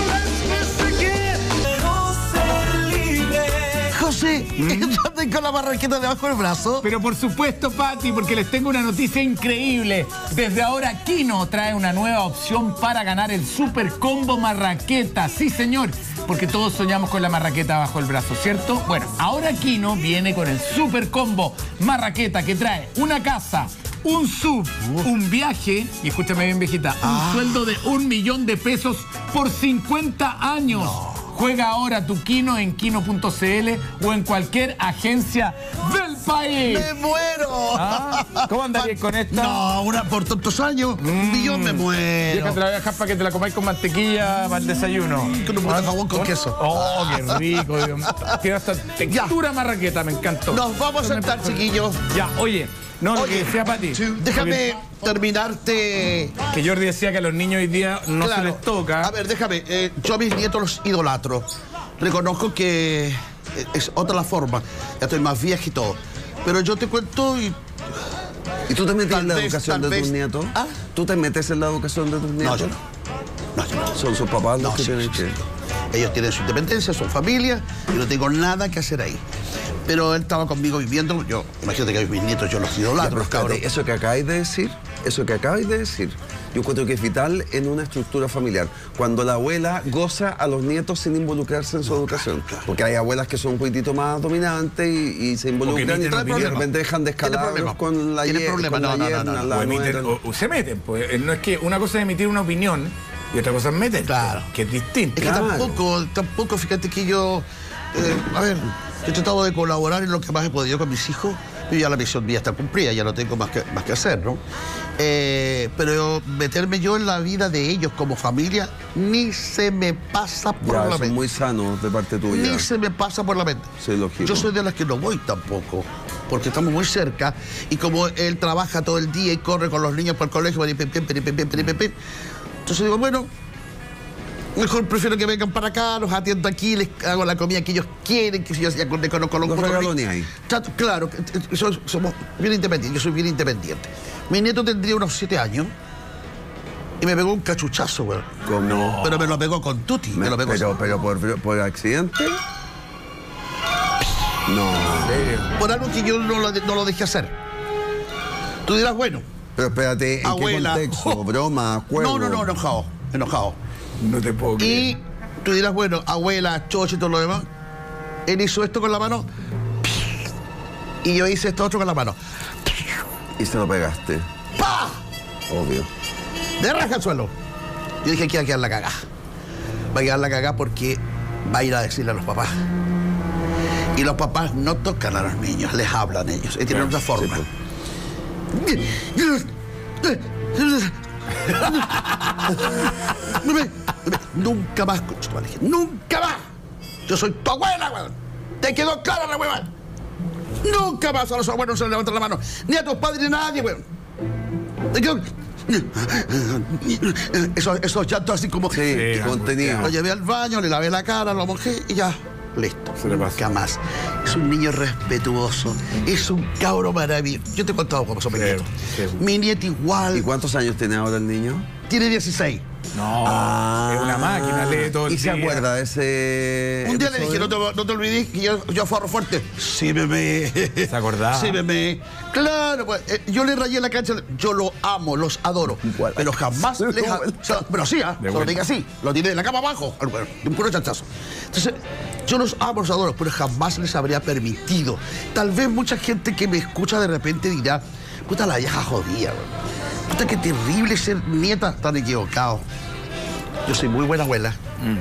José, ¿dónde con la barraqueta debajo del brazo? Pero por supuesto, Pati, porque les tengo una noticia increíble. Desde ahora, Kino trae una nueva opción para ganar el Super Combo Marraqueta. Sí, señor, porque todos soñamos con la marraqueta bajo el brazo, ¿cierto? Bueno, ahora Kino viene con el Super Combo Marraqueta que trae una casa, un sub, un viaje, y escúchame bien, viejita, un sueldo de 1 millón de pesos por 50 años. Juega ahora tu Kino en Kino.cl o en cualquier agencia del país. ¡Me muero! Ah, ¿cómo andarías con esta? No, una por tantos años. 1 millón me muero. Vieja, te la voy a dejar para que te la comáis con mantequilla para el desayuno. Con un poco de jabón con queso. Oh, qué rico, Dios mío. Tiene hasta textura marraqueta, me encantó. Nos vamos a sentar, chiquillos. Ya, oye, no, lo Oye, que decía Pati. Déjame terminarte. Que Jordi decía que a los niños hoy día no Claro. se les toca. A ver, déjame. Yo a mis nietos los idolatro. Reconozco que es otra la forma. Ya estoy más vieja y todo. Pero yo te cuento y... ¿Y tú te metes Tal en la vez, educación tal de tus vez. nietos? ¿Ah? ¿Tú te metes en la educación de tus nietos? No, yo no. No, yo no. Son sus papás los No, que sí, tienen sí, que... sí. Ellos tienen su independencia, son familia, y no tengo nada que hacer ahí. Pero él estaba conmigo viviendo, yo, imagínate que a mis nietos yo los idolatro, los cabros. Eso que acabáis de decir, yo encuentro que es vital en una estructura familiar. Cuando la abuela goza a los nietos sin involucrarse en su educación. Claro. Porque hay abuelas que son un poquitito más dominantes y se involucran y de repente dejan de escalar con la yerna. O se meten, pues. No es que una cosa es emitir una opinión y otra cosa es meter, Claro. que es distinto. Es que tampoco, fíjate que yo, a ver, yo he tratado de colaborar en lo que más he podido con mis hijos. Yo ya la misión mía está cumplida, ya no tengo más que hacer, ¿no? Pero meterme yo en la vida de ellos como familia, ni se me pasa por la mente. Son muy sanos de parte tuya. Ni se me pasa por la mente. Sí, lógico. Yo soy de las que no voy tampoco, porque estamos muy cerca, y como él trabaja todo el día y corre con los niños por el colegio, entonces digo, bueno, mejor prefiero que vengan para acá, los atiendo aquí, les hago la comida que ellos quieren, que si yo ya conozco los regalones ahí. Claro, somos bien independientes, yo soy bien independiente. Mi nieto tendría unos 7 años y me pegó un cachuchazo, güey. ¿Cómo? Pero me lo pegó con tutti. Pero por accidente. No. Por algo que yo no lo dejé hacer. Tú dirás, bueno. Pero espérate, ¿en abuela, qué contexto? ¿Broma? ¿Juego? No, enojado. No te puedo creer. Y tú dirás, bueno, abuela, chocho y todo lo demás. Él hizo esto con la mano y yo hice esto otro con la mano. Y se lo pegaste. ¡Pah! Obvio. De raja al suelo. Yo dije que iba a quedar la cagá. Va a quedar la cagá porque va a ir a decirle a los papás. Y los papás no tocan a los niños, les hablan ellos. Y tienen otra forma. Nunca más, nunca más. Yo soy tu abuela, weón. Te quedó clara la hueva. Nunca más a los abuelos se les levanta la mano. Ni a tus padres ni a nadie, weón. Te quedó... Esos llantos así como... Sí, contenido. Lo llevé al baño, le lavé la cara, lo mojé y ya. Listo. Se le pasa. Nunca más. Es un niño respetuoso. Es un cabro maravilloso. Yo te he contado cómo son mis nietos. Mi nieto igual. ¿Y cuántos años tiene ahora el niño? Tiene 16. No, es una máquina, lee todo el ¿Y día. se acuerda de ese...? Un día le dije, no te olvides que yo forro fuerte. Sí, bebé. ¿Se acordaba? Sí, bebé. Claro, pues, yo le rayé la cancha. Yo lo amo, los adoro. Igual. Pero jamás Sí, les... Pero sí, De lo vuelta. diga así. Lo tiene de la cama abajo. Bueno, de un puro chanchazo. Entonces, yo los amo, los adoro, pero jamás les habría permitido. Tal vez mucha gente que me escucha de repente dirá, puta, la vieja jodida, güey. Puta, qué terrible ser nieta. Tan equivocado. Yo soy muy buena abuela.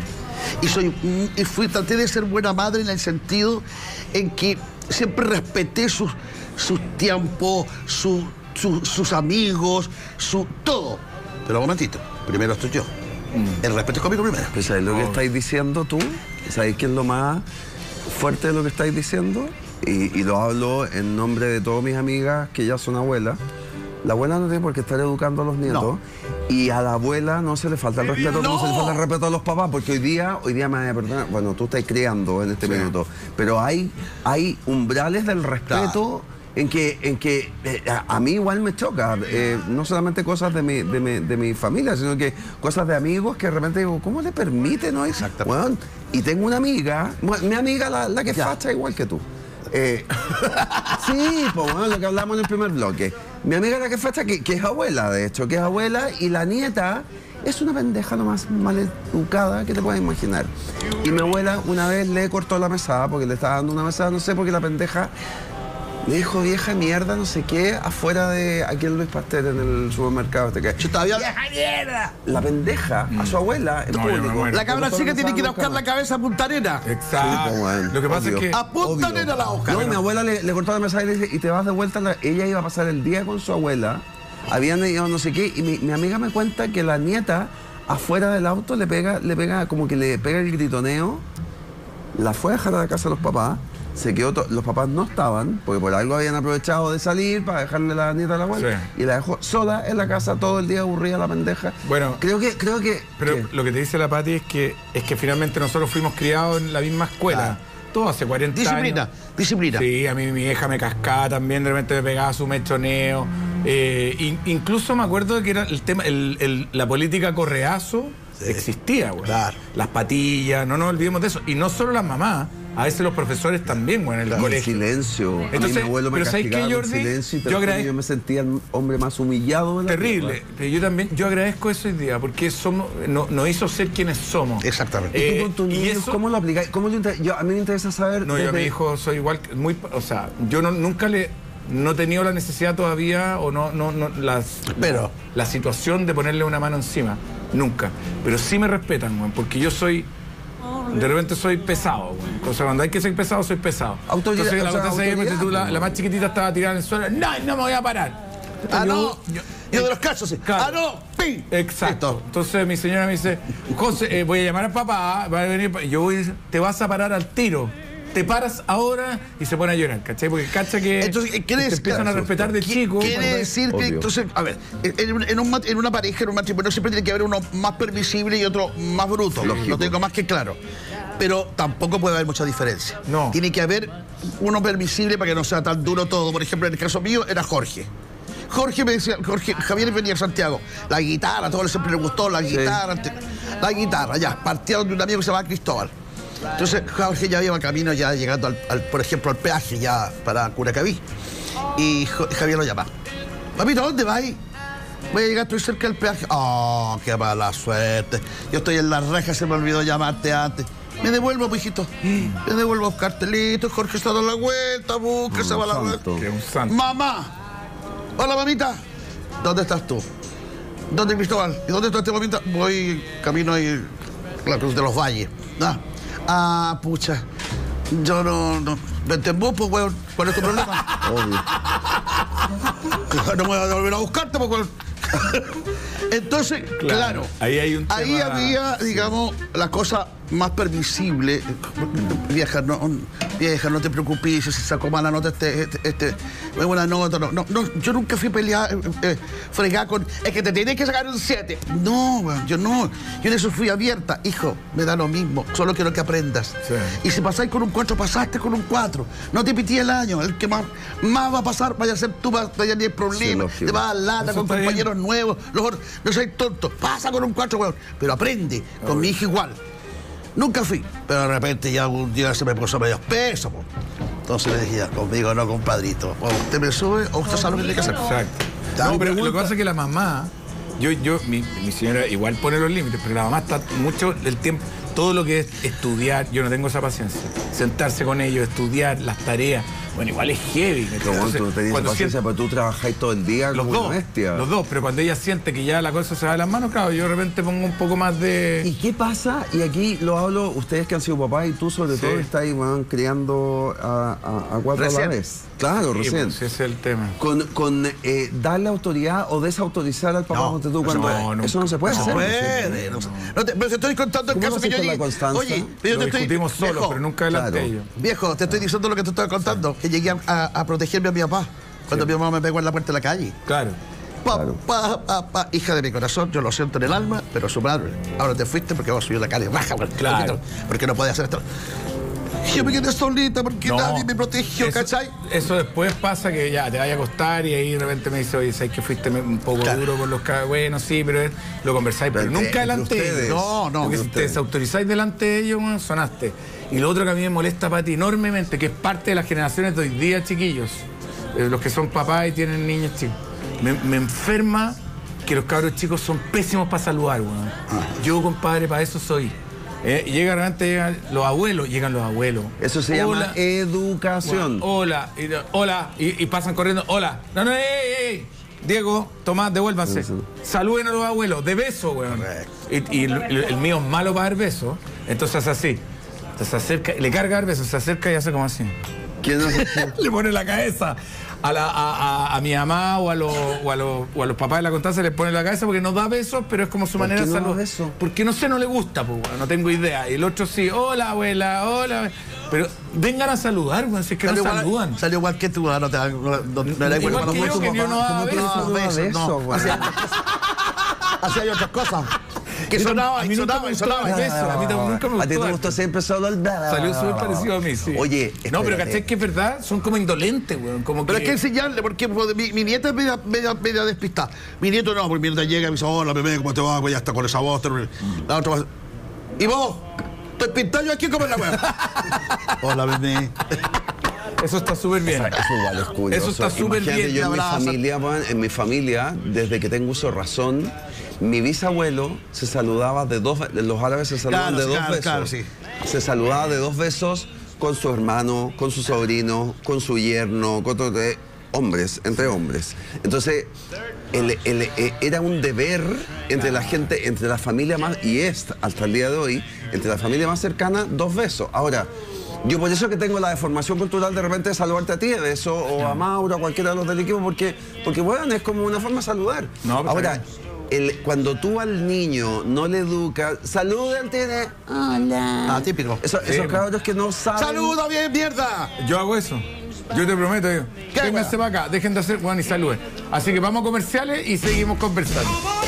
Y traté de ser buena madre en el sentido en que siempre respeté sus tiempos, sus amigos, todo. Pero un momentito, primero estoy yo. El respeto es conmigo primero. Pues, ¿sabes lo que estáis diciendo tú? ¿Sabéis qué es lo más fuerte de lo que estáis diciendo? Y lo hablo en nombre de todas mis amigas que ya son abuelas. La abuela no tiene por qué estar educando a los nietos. No. Y a la abuela no se le falta el respeto, No. como se le falta el respeto a los papás, porque hoy día me van a perdonar, bueno, tú estás criando en este minuto, pero hay umbrales del respeto en que a mí igual me choca, no solamente cosas de mi familia, sino que cosas de amigos que de repente digo, ¿cómo le permite? ¿No? Exactamente. Bueno, y tengo una amiga, mi amiga la que es facha igual que tú. Sí, pues bueno, lo que hablamos en el primer bloque. Mi amiga la que es facha, que es abuela, de hecho, que es abuela, y la nieta es una pendeja nomás maleducada que te puedas imaginar. Y mi abuela una vez le cortó la mesada, porque le estaba dando una mesada, no sé, porque la pendeja le dijo vieja mierda, no sé qué, afuera de aquí en Luis Pasteur, en el supermercado. Yo todavía... ¡Vieja mierda! La pendeja a su abuela en No, yo me público. muero. La cabra chica tiene que ir a buscar la cabeza a Punta Arena. Exacto. Sí, pues, bueno, Lo que pasa obvio. es que... A Punta Arena la hoja. No, mi abuela le cortó la mesada y le dice, y te vas de vuelta. Ella iba a pasar el día con su abuela, habían ido no sé qué, y mi amiga me cuenta que la nieta afuera del auto le pega como que le pega el gritoneo, la fue a dejar a la casa de los papás, se quedó, los papás no estaban, porque por algo habían aprovechado de salir para dejarle la nieta a la abuela, Sí. y la dejó sola en la casa todo el día aburrida la pendeja. Bueno, creo que Pero ¿qué? lo que te dice la Pati es que finalmente nosotros fuimos criados en la misma escuela. Todo hace 40 años. Disciplina. Sí, a mí mi vieja me cascaba también, de repente me pegaba su mechoneo. Incluso me acuerdo de que era el tema, la política correazo. existía, güey. Claro. Las patillas, no nos olvidemos de eso. Y no solo las mamás, a veces los profesores también, güey, en el El colegio. silencio. A mí Entonces, mi abuelo me pero ¿sabes qué, castigaba con Jordi? silencio y Yo agradezco- yo me sentía el hombre más humillado de la Terrible. tierra. Pero yo también, yo agradezco eso hoy día, porque nos hizo ser quienes somos. Exactamente. ¿Y tú con tus y niños eso- cómo lo aplicáis? A mí me interesa saber... No, yo a mi desde- hijo soy igual, o sea, yo nunca no he tenido la necesidad todavía o Pero- la situación de ponerle una mano encima, nunca. Pero sí me respetan, güey, porque yo de repente soy pesado, güey. O sea, cuando hay que ser pesado, soy pesado. Autoridad, Entonces, o sea, la más chiquitita estaba tirada en el suelo, no me voy a parar. Ah, no. Yo- Yo de los casos, sí. Claro. Ah, no. ¡Pim! Exacto. Listo. Entonces mi señora me dice, José, voy a llamar al papá, va a venir, yo te vas a parar al tiro. Te paras ahora y se pone a llorar, ¿cachai? Porque cacha que Entonces, ¿qué te es? empiezan a respetar de chico. Quiere decir que, Obvio. entonces, a ver, en una pareja, en un matrimonio, siempre tiene que haber uno más permisible y otro más bruto. Lógico. Lo tengo más que claro. Pero tampoco puede haber mucha diferencia. No. Tiene que haber uno permisible para que no sea tan duro todo. Por ejemplo, en el caso mío era Jorge. Jorge me decía, Javier venía a Santiago, la guitarra, a todos siempre le gustó, la guitarra, ya, partieron de un amigo que se llama Cristóbal. Entonces Jorge ya iba camino, ya llegando por ejemplo, al peaje, ya para Curacaví. Y Javier lo llama. Papito, ¿dónde vas? Voy a llegar, estoy cerca del peaje. Oh, qué mala suerte. Yo estoy en la reja, se me olvidó llamarte antes. Me devuelvo, mijito. Me devuelvo a buscarte. Listo, Jorge está dando la vuelta, busca, se va a la vuelta. santo. Que es un santo. Mamá. Hola, mamita. ¿Dónde estás tú? ¿Dónde, Cristóbal? ¿Y dónde está este mamita? Voy camino ahí, la Cruz de los Valles. Pucha. Yo no. Vente en bus, pues, weón. ¿Cuál es tu problema? Obvio. No me voy a volver a buscarte, pues, weón. Entonces, claro. Ahí hay un Ahí tema- había, digamos, la cosa más permisible. Vieja, no te preocupes, si sacó mala nota es buena nota. No, yo nunca fui pelear, fregar con, es que te tienes que sacar un 7. No, weón, yo no. Yo en eso fui abierta. Hijo, me da lo mismo, solo quiero que aprendas. Sí. Y si pasáis con un 4, pasaste con un 4. No te pití el año. El que más va a pasar, vaya a ser tú, vaya a tener problemas. lógico. Te vas a dar lata Eso con está bien. compañeros nuevos. No soy tonto. Pasa con un 4, weón. Pero aprende. Con mi hija igual. Nunca fui. Pero de repente ya un día se me puso medio peso. Po. Entonces le dije, conmigo no, compadrito. O usted me sube o usted sabe lo que tiene que hacer. Exacto. Ya, No, mi pero lo que pregunta- pasa es que la mamá, mi señora igual pone los límites, pero la mamá está mucho del tiempo, todo lo que es estudiar, yo no tengo esa paciencia. Sentarse con ellos, estudiar las tareas, bueno, igual es heavy. Pero bueno, tú tenías cuando paciencia, pero tú trabajáis todo el día los como una dos, bestia. los dos, pero cuando ella siente que ya la cosa se va de las manos, claro, yo de repente pongo un poco más de... ¿Y qué pasa? Y aquí lo hablo, ustedes que han sido papás y tú sobre Sí. todo estáis criando a 4 a Recién. la vez. Claro, Sí, recién. pues, ese es el tema. Con darle autoridad o desautorizar al papá No, ponte tú eso cuando no, nunca. eso no se puede No hacer. puede. Pero te estoy contando el ¿Cómo caso lo que yo hiciste llegué. la Constanza? Oye, pero yo Lo te estoy. discutimos solos, Viejo, pero nunca delante claro. de ellos. Viejo, te estoy diciendo lo que te estoy contando. Que llegué a protegerme a mi papá. Cuando mi mamá me pegó en la puerta de la calle. Claro. Hija de mi corazón, yo lo siento en el alma, pero su madre. Ahora te fuiste porque vas a subir la calle baja. Claro. Porque no podía hacer esto. Yo me quedé solita porque No, nadie me protegió, eso, ¿cachai? Eso después pasa que ya te vaya a acostar y ahí de repente me dice, oye, ¿sabes que fuiste un poco Claro. duro con los cabros? Bueno, sí, pero lo conversáis, pero Pero nunca entre delante de ustedes. ellos. No, Porque si te desautorizáis delante de ellos, bueno, sonaste. Y lo otro que a mí me molesta, Pati, enormemente, que es parte de las generaciones de hoy día, chiquillos, los que son papás y tienen niños chicos, me enferma que los cabros chicos son pésimos para saludar, weón. Yo, compadre, para eso soy. Llegan los abuelos. Eso se llama Hola. educación. Hola, y pasan corriendo. Hola. No, ey. Diego, Tomás, devuélvanse. Eso. Saluden a los abuelos, de beso, weón. Y el mío es malo para dar besos, entonces hace así. Entonces se acerca, le carga dar besos, se acerca y hace como así. ¿Quién no se Le pone la cabeza a mi mamá o a los papás de la Constanza, le pone la cabeza porque no da besos, pero es como su ¿Por manera qué de no da saludar. besos? Porque no sé, no le gusta, pues, bueno, no tengo idea. Y el otro sí, hola abuela, hola. Pero vengan a saludar, bueno, si es que no saludan. Salió igual que tú, no te da igual Igual que yo, que yo no daba ¿Cómo tú besos. no das besos, güey? Así hay otras cosas. Que sonaba, a mí nunca me gustó el beso. A mí nunca me gustó. A ti te gustó siempre solo el Salió súper parecido a mí, sí. Oye, no, pero espérate. ¿cachai que es verdad? Son como indolentes, weón. Como Pero que... hay que enseñarle, porque mi nieta es media despistada. Mi nieto no, porque mi nieta llega y me dice, hola, bebé, ¿cómo te va? Pues ya está con esa voz. La otra va, ¿y vos? Estoy pintado yo aquí como en la weá. Hola, bebé. Eso está súper bien. Eso igual es curioso. Eso está súper Imagínate, bien. Yo Abraza. en mi familia, desde que tengo uso de razón, mi bisabuelo se saludaba de dos, los árabes se saludaban de dos besos. Claro, sí. Se saludaba de 2 besos con su hermano, con su sobrino, con su yerno, con hombres, entre hombres. Entonces, era un deber entre la gente, entre la familia más, y es hasta el día de hoy, entre la familia más cercana, 2 besos. Ahora, yo por eso que tengo la deformación cultural de repente de saludarte a ti de beso, o a Mauro, a cualquiera de los del equipo, porque bueno, es como una forma de saludar. No, pero ahora, cuando tú al niño no le educas, saluden, tiene, hola. Ah, típico. Esos cabros que no saben. ¡Saluda bien, mierda! Yo hago eso. Yo te prometo, yo. ¿Qué, Vénganse para acá, dejen de hacer, bueno, y saluden. Así que vamos a comerciales y seguimos conversando.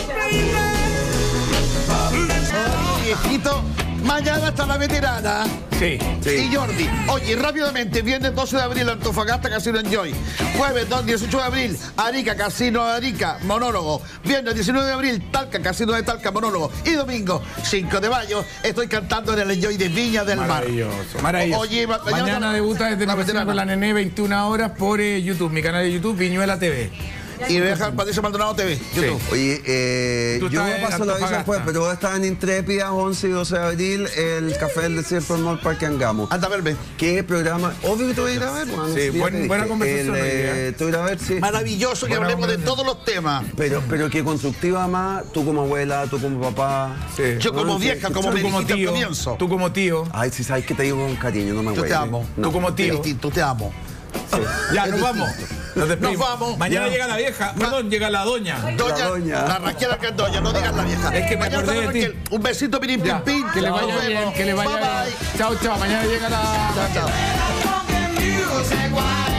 Viejito, mañana está la veterana. Sí. Y Jordi, oye, rápidamente, viernes 12 de abril, Antofagasta, Casino Enjoy. Jueves 18 de abril, Arica, Casino de Arica, monólogo. Viernes 19 de abril, Talca, Casino de Talca, monólogo. Y domingo 5 de mayo, estoy cantando en el Enjoy de Viña del Mar. Maravilloso, maravilloso. Oye, mañana debuta desde la la veterana. con la Nené, 21 horas por YouTube, mi canal de YouTube, Viñuela TV. Y deja Patricio Maldonado TV, YouTube. Oye, Tú yo estás en paso la visa Antofagasta. después, pero voy a estar en Intrépida, 11 y 12 de abril, el Café del Desierto del Mall Parque Angamos. Anda a verme. ¿Qué programa? Obvio que te voy a ir a ver, Juan. Sí, Ya te buena dije. conversación hoy día. Te voy a ir a ver, sí. Maravilloso que Buena hablemos de conversación. todos los temas. Pero que constructiva más, tú como abuela, tú como papá. Sí. Yo como Ah, vieja, sí, como Tú me como dijiste al tío, comienzo. tú como tío. Ay, si sabes que te digo con cariño, no me Yo te huele. amo. No. Tú como tío. Distinto, te amo. Ya, Es nos vamos. Nos despedimos. Nos vamos. Mañana Ya. llega la vieja. Perdón, llega la doña. Doña, la Raquel Arcandoña, no digas la vieja. Es que me Mañana acordé está de ti. Raquel. Un besito, pirín, pim, Ya, pim. que le Nos vaya bien, vemos. que le vaya Bye, bien. bye. Chao, chao. Mañana llega la... Chao, chao.